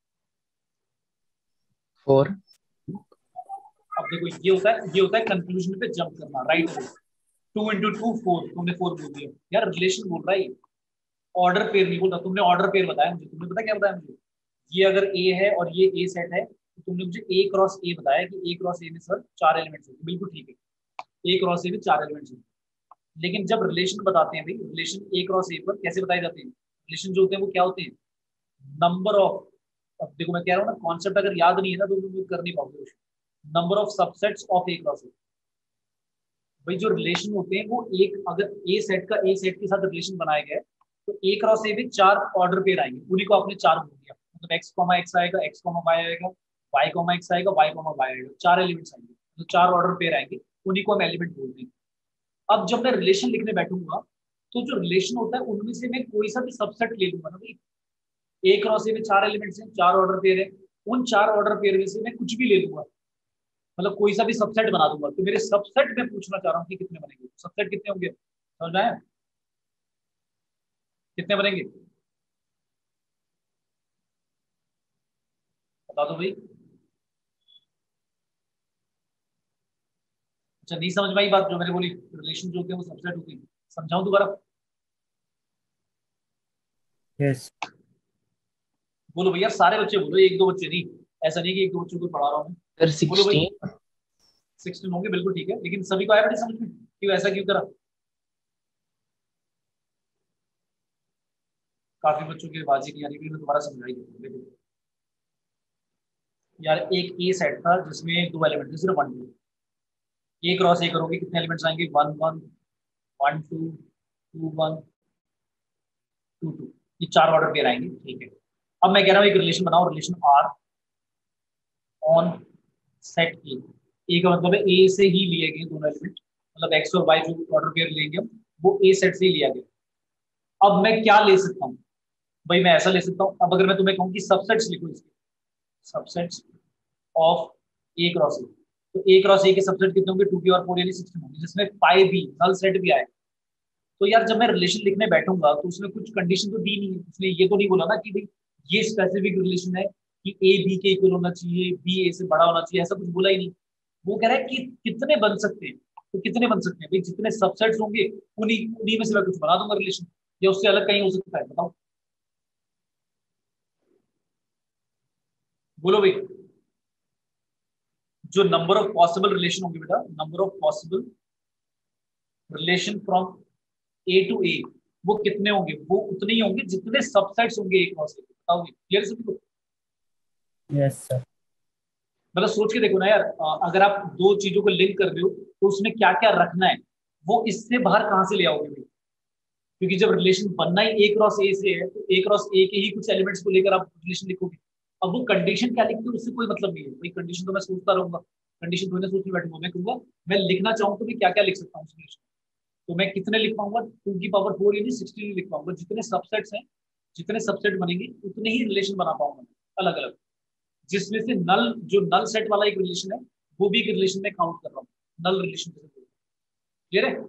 फोर। अब देखो ये होता है ये होता है कंक्लूजन पे जंप करना, right away, two into two four, तुमने फोर बोल दिया यार, रिलेशन बोल रहा है ये, ऑर्डर पेयर नहीं बोल रहा, तुमने ऑर्डर पेयर बताया मुझे। तुमने पता क्या बताया मुझे, ये अगर ए है और ये ए सेट है तो तुमने मुझे ए क्रॉस ए बताया कि ए क्रॉस ए में सर चार एलिमेंट्स होंगे। बिल्कुल ठीक है, ए क्रॉस ए में चार एलिमेंट्स होंगे। लेकिन जब रिलेशन बताते हैं भाई, रिलेशन ए क्रॉस ए पर कैसे बताए जाते हैं? रिलेशन जो होते हैं वो क्या होते हैं? नंबर ऑफ, अब देखो मैं कह रहा हूँ ना, कॉन्सेप्ट अगर याद नहीं है ना तो तुम कर नहीं पाओगे। Number of subsets of A cross A. भाई जो रिलेशन होते हैं वो एक, अगर ए सेट का ए सेट के साथ रिलेशन बनाया गया है तो ए क्रॉस ए में चार ऑर्डर पेयर आएंगे, उन्हीं को आपने चार बोल दिया। मतलब एक्स कॉमा एक्स आएगा, एक्स कॉमा वाई आएगा, वाई कॉमा एक्स आएगा, वाई कॉमा वाई आएगा, चार एलिमेंट्स आएंगे, तो चार ऑर्डर पेयर आएंगे, उन्हीं को हम एलिमेंट बोलते हैं। अब जब मैं रिलेशन लिखने बैठूंगा तो जो रिलेशन होता है उनमें से मैं कोई सा भी सबसेट ले लूंगा ना भाई। ए क्रॉस ए में चार एलिमेंट्स हैं, चार ऑर्डर पेयर है, उन चार ऑर्डर पेयर में से मैं कुछ भी ले लूंगा, मतलब कोई सा भी सबसेट बना दूंगा। तो मेरे सबसेट में पूछना चाह रहा हूँ कि कितने बनेंगे, सबसेट कितने होंगे, समझ में आया? कितने बनेंगे बता दो भाई। अच्छा नहीं समझ में आई बात जो मैंने बोली, रिलेशन जो होते हैं वो सबसेट होते हैं। समझाऊं दोबारा? यस बोलो भैया, सारे बच्चे बोलो, एक दो बच्चे नहीं। ऐसा नहीं कि एक दो बच्चों को पढ़ा रहा हूँ। सर बोलो भाई, सिक्सटीन। सिक्सटीन होंगे, बिल्कुल ठीक है। लेकिन सभी को आया बेटे समझ में, क्यों ऐसा क्यों करा? काफी बच्चों की बाजी नहीं आ रही, मैं दोबारा समझाई देता हूँ। यार एक ए सेट था जिसमें दो एलिमेंट थे, सिर्फ one two. A cross A करोगे कितने एलिमेंट्स आएंगे? One one, one two, two one, two two, ये चार ऑर्डर पेयर आएंगे, ठीक है। अब मैं कह रहा हूँ एक रिलेशन बनाओ, relation R on set A. A का मतलब है ए से ही लिए गए दोनों एलिमेंट, मतलब एक्स और वाई जो ऑर्डर पेयर लेंगे हम, वो ए सेट से ही लिया गया। अब मैं क्या ले सकता हूँ भाई? मैं ऐसा ले सकता हूँ, अब अगर मैं तुम्हें कहूँ कि सबसेट्स लिखो इसके, subsets of A cross A, तो ए क्रॉस ए के सबसेट कितने होंगे? टू की और फोर यानी सिक्सटीन होंगे, जिसमें फाइव भी नल सेट भी आए। तो यार जब मैं रिलेशन लिखने बैठूंगा तो उसमें कुछ कंडीशन तो दी नहीं है, उसने ये तो नहीं बोला ना कि भाई ये स्पेसिफिक रिलेशन है कि ए बी के इक्वल होना चाहिए, बी ए से बड़ा होना चाहिए, ऐसा कुछ बोला ही नहीं। वो कह रहा है कि कितने बन सकते हैं, तो कितने बन सकते हैं भाई? जितने सबसेट्स होंगे उन्हीं उन्हीं में से मैं कुछ बना दूंगा रिलेशन, या उससे अलग कहीं हो सकता है? बताओ, बोलो भाई। जो नंबर ऑफ पॉसिबल रिलेशन होंगे बेटा, number of possible relation from A to A, वो कितने होंगे? वो उतने ही होंगे जितने सबसेट्स होंगे एक क्रॉस ए। बताओगे? क्लियर सभी को? यस सर मतलब सोच के देखो ना यार, अगर आप दो चीजों को लिंक कर रहे हो तो उसमें क्या क्या रखना है, वो इससे बाहर कहां से ले आओगे भाई? क्योंकि जब रिलेशन बनना ही ए क्रॉस ए से है तो ए क्रॉस ए के ही कुछ एलिमेंट्स को लेकर आप रिलेशन लिखोगे। अब वो कंडीशन क्या लिखते हो उससे कोई मतलब नहीं है भाई। कंडीशन तो मैं सोचता रहूंगा, कंडीशन तो मैं सोचने बैठूंगा। मैं कहूंगा मैं लिखना चाहूँ तो मैं क्या क्या लिख सकता हूँ उस रिलेशन, तो मैं कितने लिख पाऊंगा? टू की पावर फोर यानी सिक्सटीन लिख पाऊंगा। जितने सबसेट्स हैं, जितने सबसेट बनेंगे उतने ही रिलेशन बना पाऊंगा अलग अलग, जिसमें से नल, जो नल सेट वाला एक रिलेशन है वो भी एक रिलेशन में काउंट कर रहा हूँ, नल रिलेशन। क्लियर है?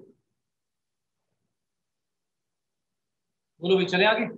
बोलो भाई, चले आगे।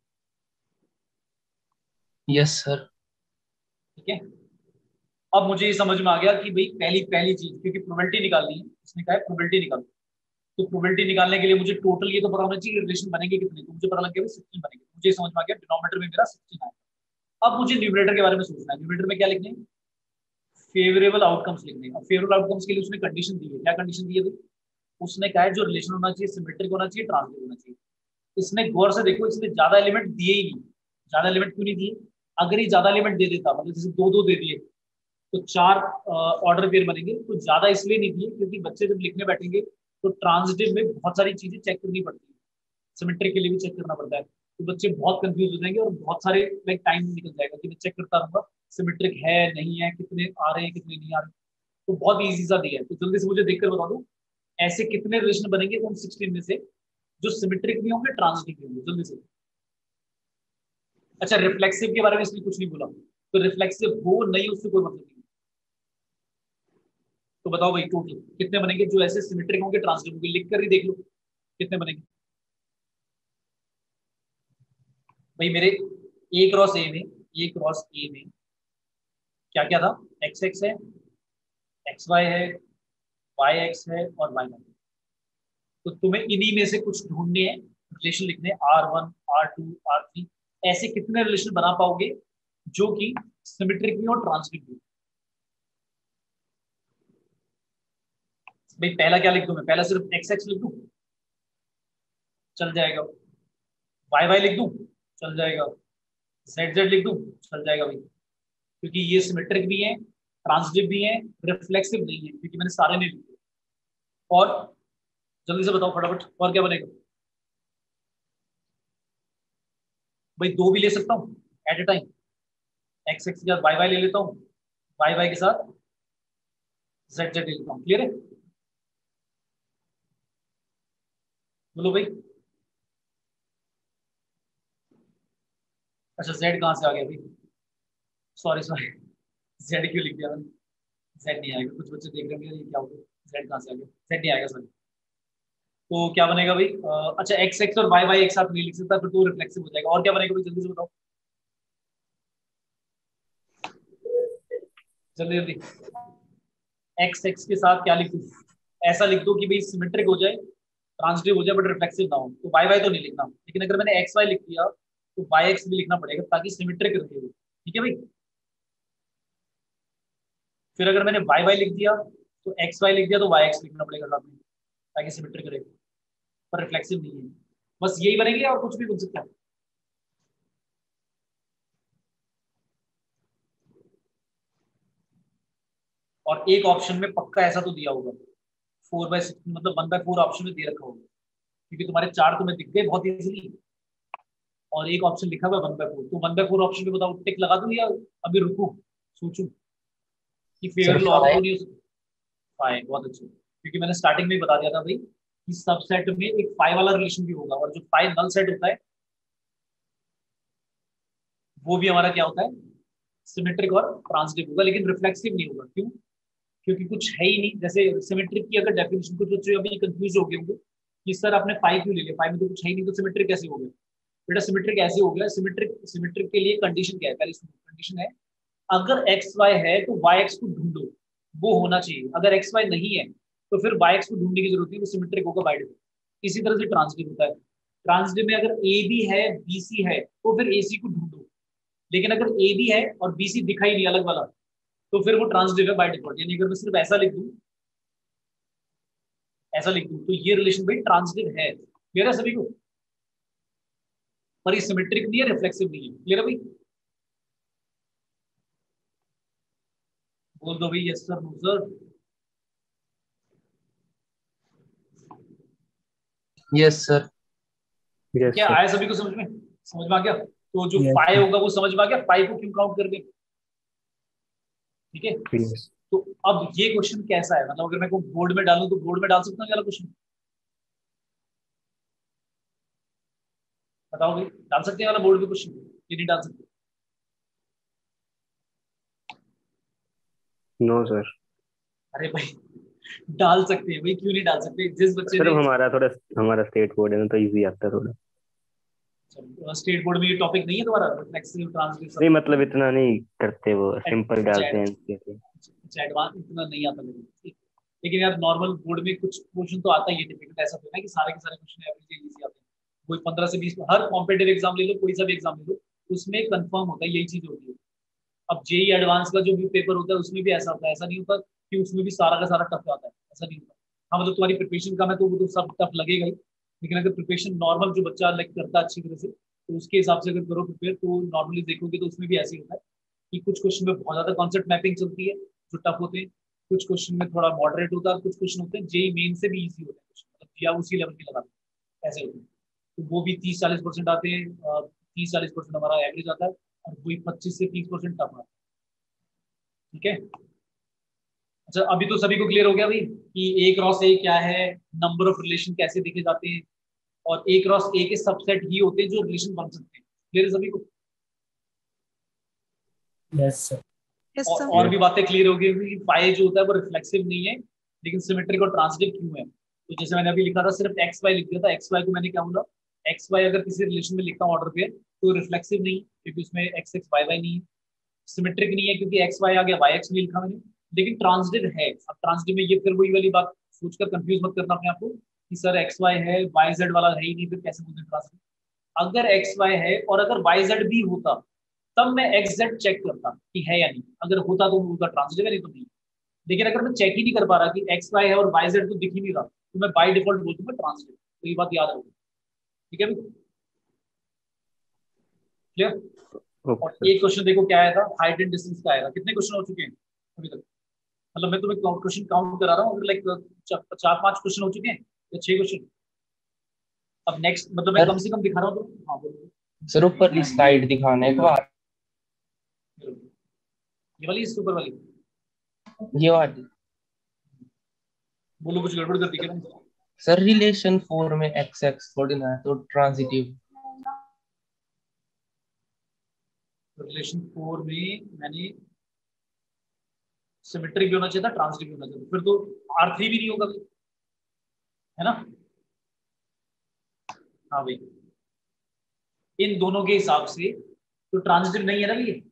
Yes sir. ठीक है, अब मुझे ये समझ में आ गया कि भाई पहली पहली चीज, क्योंकि प्रोबेबिलिटी निकालनी है, इसने कहा है प्रोबेबिलिटी निकालो, तो प्रोबेबिलिटी निकालने के लिए मुझे टोटल ये तो पता होना चाहिए रिलेशन बनेंगे कितने। तो मुझे पता लग गया सिक्सटीन बनेंगे, मुझे समझ में आ गया डिनोमिनेटर में मेरा सिक्सटीन आया। अब मुझे न्यूमरेटर के बारे में सोचना है। न्यूमरेटर में क्या लिखने हैं? फेवरेबल आउटकम्स लिखने हैं। अब फेवरेबल आउटकम्स के लिए उसने कंडीशन दी है। क्या कंडीशन दी है भाई? उसने कहा है जो रिलेशन होना चाहिए सिमेट्रिक होना चाहिए, ट्रांसलेट होना चाहिए। इसने गौर से देखो, इसने ज्यादा एलिमेंट दिए ही नहीं। ज्यादा एलिमेंट क्यों नहीं दिए? अगर ये ज्यादा एलिमेंट दे देता, मतलब जैसे दो दो दे दिए तो चार ऑर्डर पेयर बनेंगे, तो ज्यादा इसलिए नहीं दिए क्योंकि बच्चे जब लिखने बैठेंगे तो ट्रांजिटिव में बहुत सारी चीजें चेक करनी पड़ती है, सिमेट्रिक के लिए भी चेक करना पड़ता है। तो बच्चे बहुत कंफ्यूज हो जाएंगे और बहुत सारे लाइक टाइम निकल जाएगा कि मैं चेक करता रहूंगा सिमेट्रिक है नहीं है, कितने आ रहे हैं कितने नहीं आ रहे। तो बहुत इजी सा दिया है, तो जल्दी से मुझे देखकर बता दो ऐसे कितने रिलेशन बनेंगे उन सिक्सटीन में से जो सिमेट्रिक भी होंगे, ट्रांजिटिव भी होंगे, जल्दी से। अच्छा, रिफ्लेक्सिव के बारे में इसने कुछ नहीं बोला, तो रिफ्लेक्सिव हो नहीं उससे कोई मतलब नहीं। तो बताओ भाई टोटल कितने बनेंगे जो ऐसे सिमेट्रिक होंगे, ट्रांजिटिव होंगे? लिख कर ही देख लो कितने बनेंगे भाई मेरे। ए क्रॉस ए में, ए क्रॉस ए में क्या क्या था? एक्स एक्स है, एक्स वाई है, वाई एक्स है और वाई वाई। तो तुम्हें इन्हीं में से कुछ ढूंढने हैं रिलेशन लिखने R one R two R three, ऐसे कितने रिलेशन बना पाओगे जो कि सिमेट्रिक भी और ट्रांजिटिव भी? भाई पहला क्या लिख दूं मैं? पहला सिर्फ एक्स एक्स लिख दूं, चल जाएगा। वाई वाई लिख दूं, चल जाएगा। जेड जेड लिख दूं, चल जाएगा भाई, क्योंकि ये सिमेट्रिक भी है, ट्रांजिटिव भी है, रिफ्लेक्सिव नहीं है, क्योंकि मैंने सारे नहीं लिखे। और जल्दी से बताओ फटाफट, और क्या बनेगा? भाई दो भी ले सकता हूँ at a time, X X के साथ वाई वाई ले लेता हूँ, वाई वाई के साथ जेड जेड ले लेता हूँ। क्लियर है? बोलो भाई। अच्छा जेड कहाँ से आ गया भाई? सॉरी सॉरी, जेड क्यों लिख दिया मैंने? जेड नहीं आएगा, कुछ बच्चे देख रहे होंगे ये क्या हो गया, जेड कहाँ से आ गया? जेड नहीं आएगा सॉरी। तो क्या बनेगा भाई? अ, अच्छा एक्स एक्स और वाई वाई एक साथ नहीं लिख सकता, फिर तो रिफ्लेक्सिव हो जाएगा। और क्या बनेगा भाई, जल्दी से बताओ, जल्दी जल्दी। एक्स एक्स के साथ क्या लिख दूं? ऐसा लिख दो कि भाई सिमेट्रिक हो जाए, ट्रांजिटिव हो जाए, बट रिफ्लेक्सिव ना हो। तो वाई वाई तो नहीं लिखना, लेकिन अगर मैंने एक्स वाई लिख दिया तो वाई एक्स भी लिखना पड़ेगा ताकि सिमेट्रिक रहे वो। ठीक है भाई? फिर अगर मैंने वाई वाई लिख दिया तो एक्स वाई लिख दिया तो वाई एक्स लिखना पड़ेगा साथ में, ताकि सिमेट्रिक रहे, पर रिफ्लेक्सिव नहीं है। बस यही बनेंगे और कुछ भी बन सकता है। और एक ऑप्शन में पक्का ऐसा तो दिया होगा, फोर बाय सिक्स मतलब वन बाय फोर ऑप्शन में दे रखा होगा, क्योंकि तुम्हारे चार तुम्हें दिख गए बहुत इजीली, और एक ऑप्शन लिखा हुआ वन बाय फोर। तो वन बाय फोर ऑप्शन पे बताओ टिक लगा दूं या अभी रुकू सोचूं कि फेवर सर लॉ तो फाइव। नहीं हो सकता? फाइव, बहुत अच्छे, क्योंकि मैंने स्टार्टिंग में ही बता दिया था भाई कि सबसेट में एक फाइव वाला रिलेशन भी होगा, और जो फाइव नल सेट होता है वो भी हमारा क्या होता है, सिमेट्रिक और ट्रांजिटिव होगा, लेकिन रिफ्लेक्सिव नहीं होगा। क्यों? क्योंकि कुछ है ही नहीं। जैसे सिमेट्रिक की अगर डेफिनेशन, कुछ बच्चे अभी कंफ्यूज हो गए होंगे कि सर आपने फाइव क्यों ले लिया, फाइव में तो कुछ है ही नहीं, तो सिमेट्रिक कैसे हो गया? बेटा सिमेट्रिक ऐसे हो गया, सिमेट्रिक सिमेट्रिक के लिए कंडीशन क्या है? पहले कंडीशन है अगर एक्स वाई है तो वाई एक्स को ढूंढो, वो होना चाहिए। अगर एक्स वाई नहीं है तो फिर वाई एक्स को ढूंढने की जरूरत नहीं, वो सिमेट्रिक होगा बाय डिफॉल्ट। इसी तरह से ट्रांजिटिव होता है। ट्रांजिटिव में अगर ए बी है बी सी है तो फिर ए सी को ढूंढो, लेकिन अगर ए बी है और बी सी दिखाई नहीं अलग वाला, तो फिर वो ट्रांजिटिव है बाय डिफॉल्ट। यानी अगर मैं सिर्फ ऐसा लिख दूं, ऐसा लिख दूं तो ये रिलेशन भाई ट्रांजिटिव है। क्लियर है सभी को? पर ये सिमेट्रिक नहीं है, रिफ्लेक्सिव नहीं है। क्लियर है भाई? बोल दो भाई yes sir, no sir. Yes sir. Yes क्या सर। आया सभी को समझ में? समझ में आ गया? तो जो Yes, फाइव sir. होगा वो समझ में आ गया, फाइव को क्यों काउंट कर दे? ठीक है। यस। तो अब ये क्वेश्चन कैसा है, मतलब अगर मैं को बोर्ड में डालूं तो बोर्ड में डाल सकता हूँ ये वाला क्वेश्चन? बताओ भाई, डाल सकते हैं वाला बोर्ड में क्वेश्चन ये नहीं डाल सकते? No sir. अरे भाई डाल सकते हैं भाई, क्यों नहीं डाल सकते? जिस बच्चे सर ने हमारा थोड़ा हमारा स्टेट बोर्ड है ना, तो इजी आता है थोड़ा। स्टेट बोर्ड में ये टॉपिक नहीं है तुम्हारा, रिफ्लेक्सिव ट्रांजिटिव नहीं सब? मतलब इतना नहीं करते, वो सिंपल डालते हैं अच्छा इसके लिए। एडवांस इतना नहीं आता लेकिन, ठीक। लेकिन यार नॉर्मल बोर्ड में कुछ क्वेश्चन तो आता ही है डिफिकल्ट, ऐसा तो है कि सारे के सारे क्वेश्चन एवरेज इजी आते हैं। कोई पंद्रह से बीस, हर कॉम्पिटेटिव एग्जाम ले लो, कोई सा भी एग्जाम ले लो, उसमें कंफर्म होता है, यही चीज होती है। अब जेई एडवांस का जो भी पेपर होता है उसमें भी ऐसा होता है, ऐसा नहीं होता कि उसमें भी सारा का सारा टफ आता है, ऐसा नहीं होता। हाँ मतलब तुम्हारी प्रिपरेशन कम है तो वो तो सब टफ लगेगा ही, लेकिन अगर प्रिपरेशन नॉर्मल जो बच्चा लाइक करता है अच्छी तरह से, तो उसके हिसाब से अगर करो प्रिपेयर, तो नॉर्मली देखोगे तो उसमें भी ऐसे ही होता है कि कुछ क्वेश्चन में बहुत ज्यादा कॉन्सेप्ट मैपिंग चलती है जो टफ होते हैं, कुछ क्वेश्चन में थोड़ा मॉडरेट होता है, कुछ क्वेश्चन होते हैं जेई मेन से भी इजी होते हैं क्वेश्चन, मतलब या उसी लेवल के लगाते हैं, ऐसे होते हैं। तो वो भी तीस चालीस परसेंट आते हैं, तीस चालीस परसेंट हमारा एवरेज आता है, और वही पच्चीस से तीस परसेंट टफ आता है। ठीक है। अच्छा अभी तो सभी को क्लियर हो गया भाई कि ए क्रॉस ए क्या है, नंबर ऑफ रिलेशन कैसे देखे जाते हैं, और ए क्रॉस ए के सबसेट ही होते हैं जो रिलेशन बन सकते हैं। क्लियर है सभी को? Yes, sir. यस और, सर। और भी बातें क्लियर हो गई कि फाइव जो होता है वो रिफ्लेक्सिव नहीं है, लेकिन सिमेट्रिक और ट्रांजिटिव क्यों है? तो जैसे मैंने अभी लिखा था सिर्फ एक्स वाई लिख दिया था, एक्स वाई को मैंने क्या बोला, एक्स वाई अगर किसी रिलेशन में लिखता हूँ ऑर्डर पे तो रिफ्लेक्सिव नहीं, क्योंकि उसमें एक्स एक्स वाई वाई नहीं है। सिमेट्रिक नहीं है क्योंकि एक्स वाई आ गया, वाई एक्स नहीं लिखा मैंने। लेकिन ट्रांजिटिव है। अब ट्रांजिटिव में ये फिर वही वाली बात सोचकर कंफ्यूज मत करना अपने आप को कि सर एक्स वाई है, वाई जेड वाला है ही नहीं, फिर कैसे बोलते ट्रांसलेट? अगर एक्स वाई है और अगर वाई जेड भी होता तब मैं एक्स जेड चेक करता कि है या नहीं, अगर होता तो उसका ट्रांसलेट, नहीं तो नहीं। लेकिन अगर मैं चेक ही नहीं कर पा रहा कि एक्स वाई है और वाई जेड तो दिख ही नहीं रहा, तो मैं बाई डिफॉल्ट बोल दूंगा ट्रांसलेट। तो ये बात याद रखो, ठीक है भाई, क्लियर? ओके और सर। एक क्वेश्चन देखो क्या आया था, हाइट एंड डिस्टेंस का आएगा। कितने क्वेश्चन हो चुके हैं अभी तक? मतलब मैं तुम्हें क्वेश्चन काउंट करा रहा हूँ, लाइक चार पांच क्वेश्चन हो चुके हैं या छह क्वेश्चन? अब नेक्स्ट मतलब मैं सर कम से कम दिखा रहा हूँ तो हाँ बोलो। सर ऊपर की स्लाइड दिखाने एक बार, ये वाली इस ऊपर वाली ये वाली। बोलो, कुछ गड़बड़ कर दी क्या? सर रिलेशन फोर में एक्स एक्स थोड़ी ना है, तो ट्रांजिटिव। रिलेशन फोर में मैंने सिमेट्रिक भी होना चाहिए था, ट्रांजिटिव भी होना चाहिए था, फिर तो आर थ्री भी नहीं होगा भाई, है ना? हाँ भाई, इन दोनों के हिसाब से तो ट्रांजिटिव नहीं है ना भैया,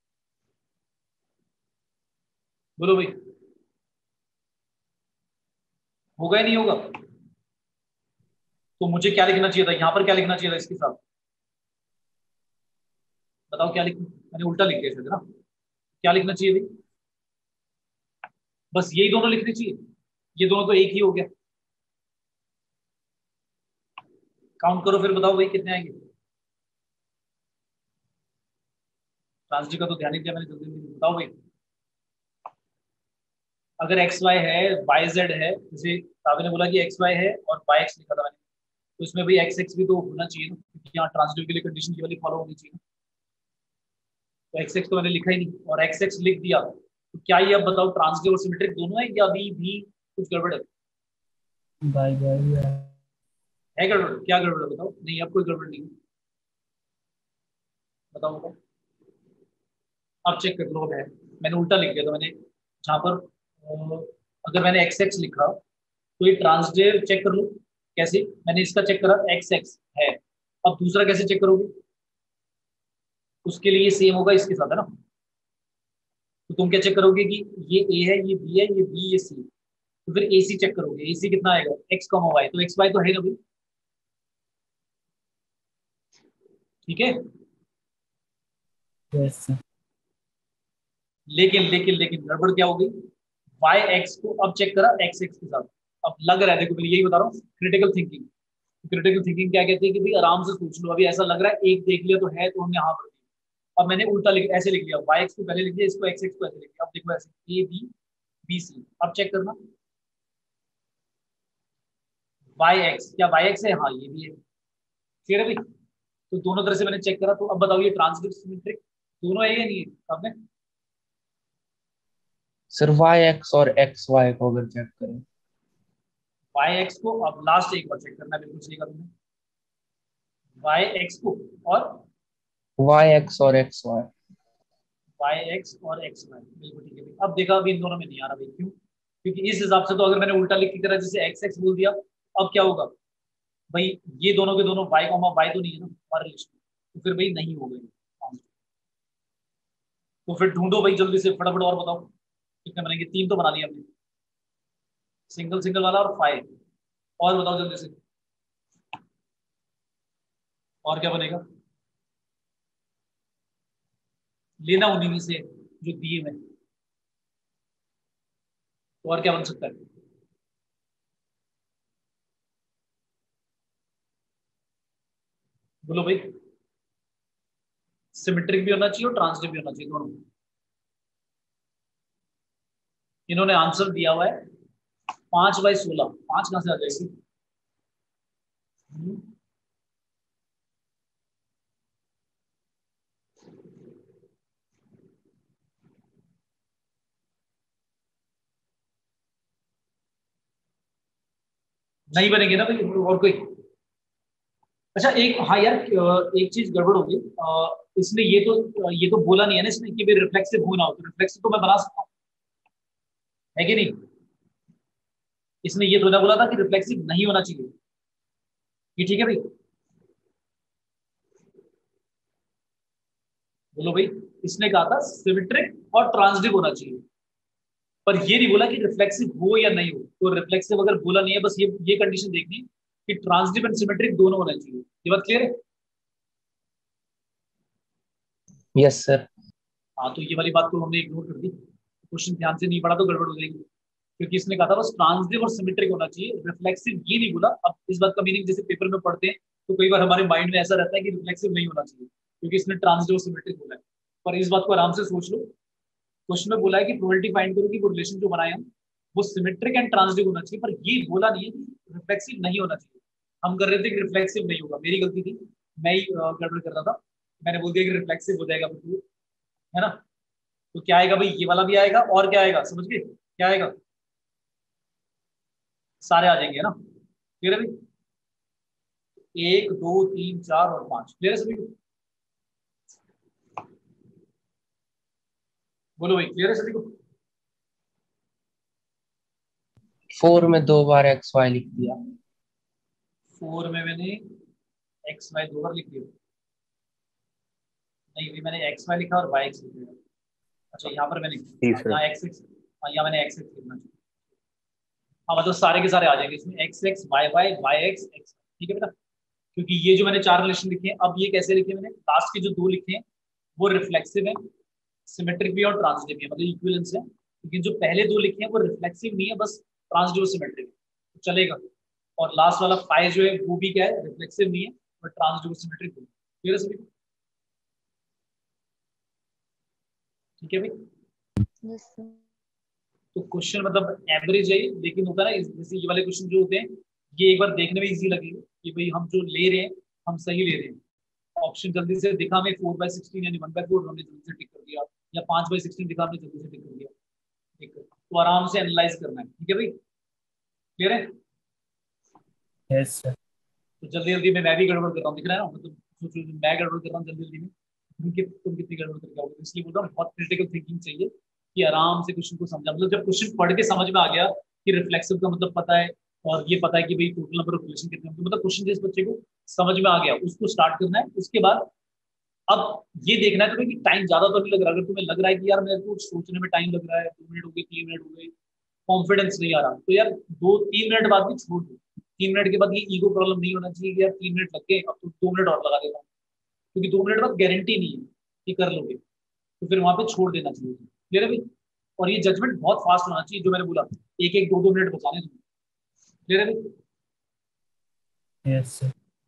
बोलो भाई, होगा या नहीं होगा? तो मुझे क्या लिखना चाहिए था यहाँ पर, क्या लिखना चाहिए था इसके साथ? बताओ क्या लिख, मैंने उल्टा लिख दिया शायद, है ना? क्या लिखना चाहिए भाई? बस यही दोनों लिखने चाहिए, ये दोनों तो एक ही हो गया। काउंट करो फिर, बताओ भाई कितने आएंगे? ट्रांजिटिव का तो ध्यान नहीं दिया मैंने, जल्दी जल्दी बताओ भाई। अगर एक्स वाई है, वाई जेड है, जैसे काव्य ने बोला कि एक्स वाई है और वाई एक्स लिखा था मैंने, तो इसमें भाई एक्स एक्स भी तो होना चाहिए ना, क्योंकि यहाँ ट्रांजिटिव के लिए कंडीशन की वाली फॉलो होनी चाहिए। तो एक्स एक्स तो मैंने लिखा ही नहीं, और एक्स एक्स लिख दिया, तो क्या ये अब बताओ ट्रांजिटिव और सिमेट्रिक दोनों है या अभी भी कुछ गड़बड़ है? बाय बाय है गड़बड़? क्या गड़बड़ है बताओ? नहीं, अब कोई गड़बड़ नहीं है, बताओ बताओ। अब चेक कर लो, अब है, मैंने उल्टा लिख दिया था मैंने, जहाँ पर अ, अगर मैंने एक्स एक्स लिखा तो ये ट्रांजिटिव चेक कर लो। कैसे? मैंने इसका चेक करा, एक्स एक्स है, अब दूसरा कैसे चेक करोगे? उसके लिए सेम होगा इसके साथ, है ना? तो तुम क्या चेक करोगे कि ये ए है, ये बी है, ये बी, ये सी, तो फिर ए सी चेक करोगे, ए सी कितना आएगा? एक्स कॉमा वाई, तो एक्स वाई तो है ना भाई, ठीक है? Yes sir. लेकिन लेकिन लेकिन गड़बड़ क्या हो गई? वाई एक्स को अब चेक करा एक्स एक्स के साथ, अब लग रहा है, देखो मैं यही बता रहा हूँ, क्रिटिकल थिंकिंग। क्रिटिकल थिंकिंग क्या कहती है कि भाई आराम से सोच लो, अभी ऐसा लग रहा है एक देख लिया तो है, तो हमने हाँ भर दिया। अब मैंने उल्टा लिख, ऐसे लिख लिया, वाई एक्स को पहले लिख दिया, इसको एक्स एक्स को ऐसे लिख दिया, अब देखो ऐसे ए बी बी सी, अब चेक करना वाई एक्स, क्या वाई एक्स है? हाँ ये भी है, क्लियर है भाई? तो दोनों तरह से मैंने चेक करा, तो अब बताओ ये ट्रांजिटिव सिमेट्रिक दोनों है या नहीं है? आपने सर वाई एक्स और एक्स वाई को अगर चेक करें, वाई एक्स को अब लास्ट एक बार चेक करना, बिल्कुल सही कहा तुमने, वाई एक्स को और वाई एक्स और एक्स वाई। वाई एक्स और एक्स वाई, बिल्कुल ठीक है भाई। अब देखा, अभी इन दोनों में नहीं आ रहा भाई, क्यों? क्योंकि इस हिसाब से तो अगर मैंने उल्टा लिख की तरह जैसे एक्स एक्स बोल दिया, अब क्या होगा भाई? ये दोनों के दोनों वाई कॉमा वाई तो नहीं है ना हमारे लिस्ट में, तो फिर भाई नहीं हो गए। तो फिर ढूंढो भाई जल्दी से फटाफट, और बताओ कितने बनेंगे? तीन तो बना लिया हमने, सिंगल सिंगल वाला और फाइव, और बताओ जल्दी से, और क्या बनेगा? लेना उन्हीं में से जो दिए में, तो और क्या बन सकता है? बोलो भाई, सिमेट्रिक भी होना चाहिए और ट्रांजिटिव भी होना चाहिए, दोनों। इन्होंने आंसर दिया हुआ है पांच बाई सोलह, पांच कहां से आ जाएगी? हम्म, नहीं बनेंगे ना भाई, और कोई? अच्छा एक, हाँ यार, एक चीज गड़बड़ होगी, इसमें ये तो ये तो बोला नहीं है ना इसमें कि भाई रिफ्लेक्सिव होना हो, तो रिफ्लेक्सिव तो मैं बना सकता हूँ, है कि नहीं? इसमें ये तो ना बोला था कि रिफ्लेक्सिव नहीं होना चाहिए, ये ठीक है भाई? बोलो भाई, इसने कहा था सिमेट्रिक और ट्रांजिटिव होना चाहिए, पर ये नहीं बोला कि रिफ्लेक्सिव हो या नहीं हो। तो रिफ्लेक्सिव अगर बोला नहीं है, बस ये ये कंडीशन देखनी कि ट्रांजिटिव एंड सिमेट्रिक दोनों होना चाहिए। ये बात क्लियर है? Yes sir. हाँ, तो ये वाली बात को हमने इग्नोर कर दी, क्वेश्चन ध्यान से नहीं पढ़ा तो गड़बड़ हो जाएगी, क्योंकि इसने कहा था बस ट्रांजिटिव और सिमेट्रिक होना चाहिए, रिफ्लेक्सिव ये नहीं बोला। अब इस बात का मीनिंग जैसे पेपर में पढ़ते हैं तो कई बार हमारे माइंड में ऐसा रहता है कि रिफ्लेक्सिव नहीं होना चाहिए क्योंकि इसने ट्रांजिटिव और सिमेट्रिक बोला है। पर इस बात को आराम से सोच लो, क्वेश्चन में बोला है कि प्रोबेबिलिटी फाइंड करो कि वो रिलेशन जो बनाए हम वो सिमेट्रिक एंड ट्रांजिटिव होना चाहिए, पर ये बोला नहीं है कि रिफ्लेक्सिव नहीं होना चाहिए। हम कर रहे थे कि रिफ्लेक्सिव नहीं होगा, मेरी गलती थी, मैं ही अ, गड़बड़ कर रहा था, मैंने बोल दिया कि रिफ्लेक्सिव हो जाएगा बिल्कुल, है ना। तो क्या आएगा भाई, ये वाला भी आएगा और क्या आएगा, समझ गए क्या आएगा, सारे आ जाएंगे, है ना। क्लियर है भाई, एक दो तीन चार और पांच, क्लियर है सभी को? बोलो भाई, क्लियर है सभी को? फोर में दो बार एक्स वाई लिख दिया। फोर में मैंने एक्स वाई दो बार लिख दिया, नहीं भाई मैंने एक्स वाई लिखा और वाई एक्स लिख दिया। अच्छा यहाँ पर मैंने तीसरा यहाँ एक्स एक्स, यहाँ मैंने एक्स एक्स लिखना चाहिए। हाँ मतलब सारे के सारे आ जाएंगे इसमें, X X Y Y Y X X, ठीक है बेटा। क्योंकि ये जो मैंने चार रिलेशन लिखे हैं, अब ये कैसे लिखे मैंने, लास्ट के जो दो लिखे हैं वो रिफ्लेक्सिव है, सिमेट्रिक भी है और ट्रांजिटिव भी है, मतलब इक्विवेलेंस है। लेकिन जो पहले दो लिखे हैं वो रिफ्लेक्सिव नहीं है, बस ट्रांजिटिव सिमेट्रिक है, तो चलेगा। और लास्ट वाला फाइव जो है वो भी क्या है, रिफ्लेक्सिव नहीं है बट ट्रांजिटिव सिमेट्रिक है। क्लियर है सभी को? ठीक है भाई। Yes sir. तो क्वेश्चन मतलब एवरेज है, लेकिन होता है ना इस- जैसे ये वाले क्वेश्चन जो होते हैं ये एक बार देखने में इजी लगेगा कि भाई हम जो ले रहे हैं हम सही ले रहे हैं। ऑप्शन जल्दी से दिखा, हमें फोर बाई सिक्सटीन यानी वन बाई फोर हमने जल्दी से टिक कर दिया, या पांच बाई सिक्सटीन दिखा, हमने जल्दी से टिक कर दिया। ठीक है, तो आराम से एनालाइज करना है, ठीक है भाई, क्लियर है? Yes sir. तो जल्दी जल्दी में मैं भी गड़बड़ कर रहा हूँ, दिख रहा है ना, मतलब सोचो मैं गड़बड़ कर रहा हूँ जल्दी जल्दी में, तुम कि, तुम कितनी गड़बड़ करके आओगे, इसलिए बोल रहा हूँ बहुत क्रिटिकल थिंकिंग चाहिए कि आराम से क्वेश्चन को समझा, मतलब जब क्वेश्चन पढ़ के समझ में आ गया कि रिफ्लेक्सिव का मतलब पता है और ये पता है कि भाई टोटल नंबर ऑफ रिलेशन कितने होंगे, मतलब क्वेश्चन जिस बच्चे को समझ में आ गया उसको स्टार्ट करना है। उसके बाद अब ये देखना है तुम्हें कि टाइम ज्यादा तो नहीं लग रहा, अगर तुम्हें लग रहा है कि यार मेरे को सोचने में टाइम लग रहा है, दो मिनट हो गए, तीन मिनट हो गए, कॉन्फिडेंस नहीं आ रहा, तो यार दो तीन मिनट बाद भी छोड़ दो। तीन मिनट के बाद ये ईगो प्रॉब्लम नहीं होना चाहिए कि यार तीन मिनट लग गए अब तो दो मिनट और लगा देता हूँ, क्योंकि दो मिनट बाद गारंटी नहीं है कि कर लोगे, तो फिर वहां पे छोड़ देना चाहिए। क्लियर है भाई? और ये जजमेंट बहुत फास्ट होना चाहिए, जो मैंने बोला एक एक दो दो मिनट बचाने तुम्हें। क्लियर है भाई? Yes sir.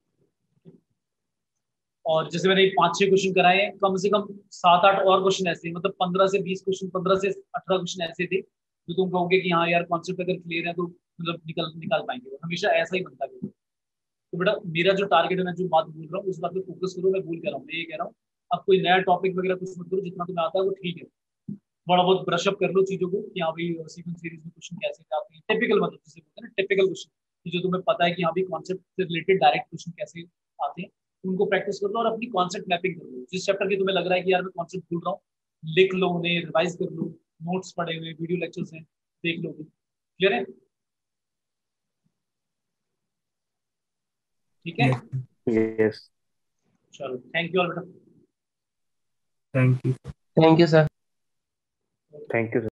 और जैसे मैंने पांच छह क्वेश्चन कराए हैं, कम से कम सात आठ और क्वेश्चन ऐसे, मतलब पंद्रह से बीस क्वेश्चन, पंद्रह से अठारह क्वेश्चन ऐसे थे जो तुम कहोगे कि हाँ यार कॉन्सेप्ट अगर क्लियर है तो मतलब निकल निकाल पाएंगे, हमेशा ऐसा ही बनता है। तो बेटा मेरा जो टारगेट है, मैं जो बात बोल रहा हूँ उस बात पे फोकस करो, मैं भूल कर रहा हूँ, मैं ये कह रहा हूँ अब कोई नया टॉपिक वगैरह कुछ मत करो, जितना तुम्हें आता है वो ठीक है, थोड़ा बहुत ब्रशअप कर लो चीजों को कि हाँ भाई सीक्वेंस सीरीज में क्वेश्चन कैसे आते हैं, टिपिकल मतलब जिसे बोलते हैं ना टिपिकल क्वेश्चन, कि जो तुम्हें पता है कि हाँ भाई कॉन्सेप्ट से रिलेटेड डायरेक्ट क्वेश्चन कैसे आते हैं, उनको प्रैक्टिस कर लो और अपनी कॉन्सेप्ट मैपिंग कर लो। जिस चैप्टर की तुम्हें लग रहा है कि यार मैं कॉन्सेप्ट भूल रहा हूँ, लिख लो उन्हें, रिवाइज कर लो, नोट्स पढ़े हुए, वीडियो लेक्चर्स हैं, देख लो। क्लियर है? ठीक है, यस। चलो थैंक यू ऑल बेटा। Thank you. Thank you sir. Thank you.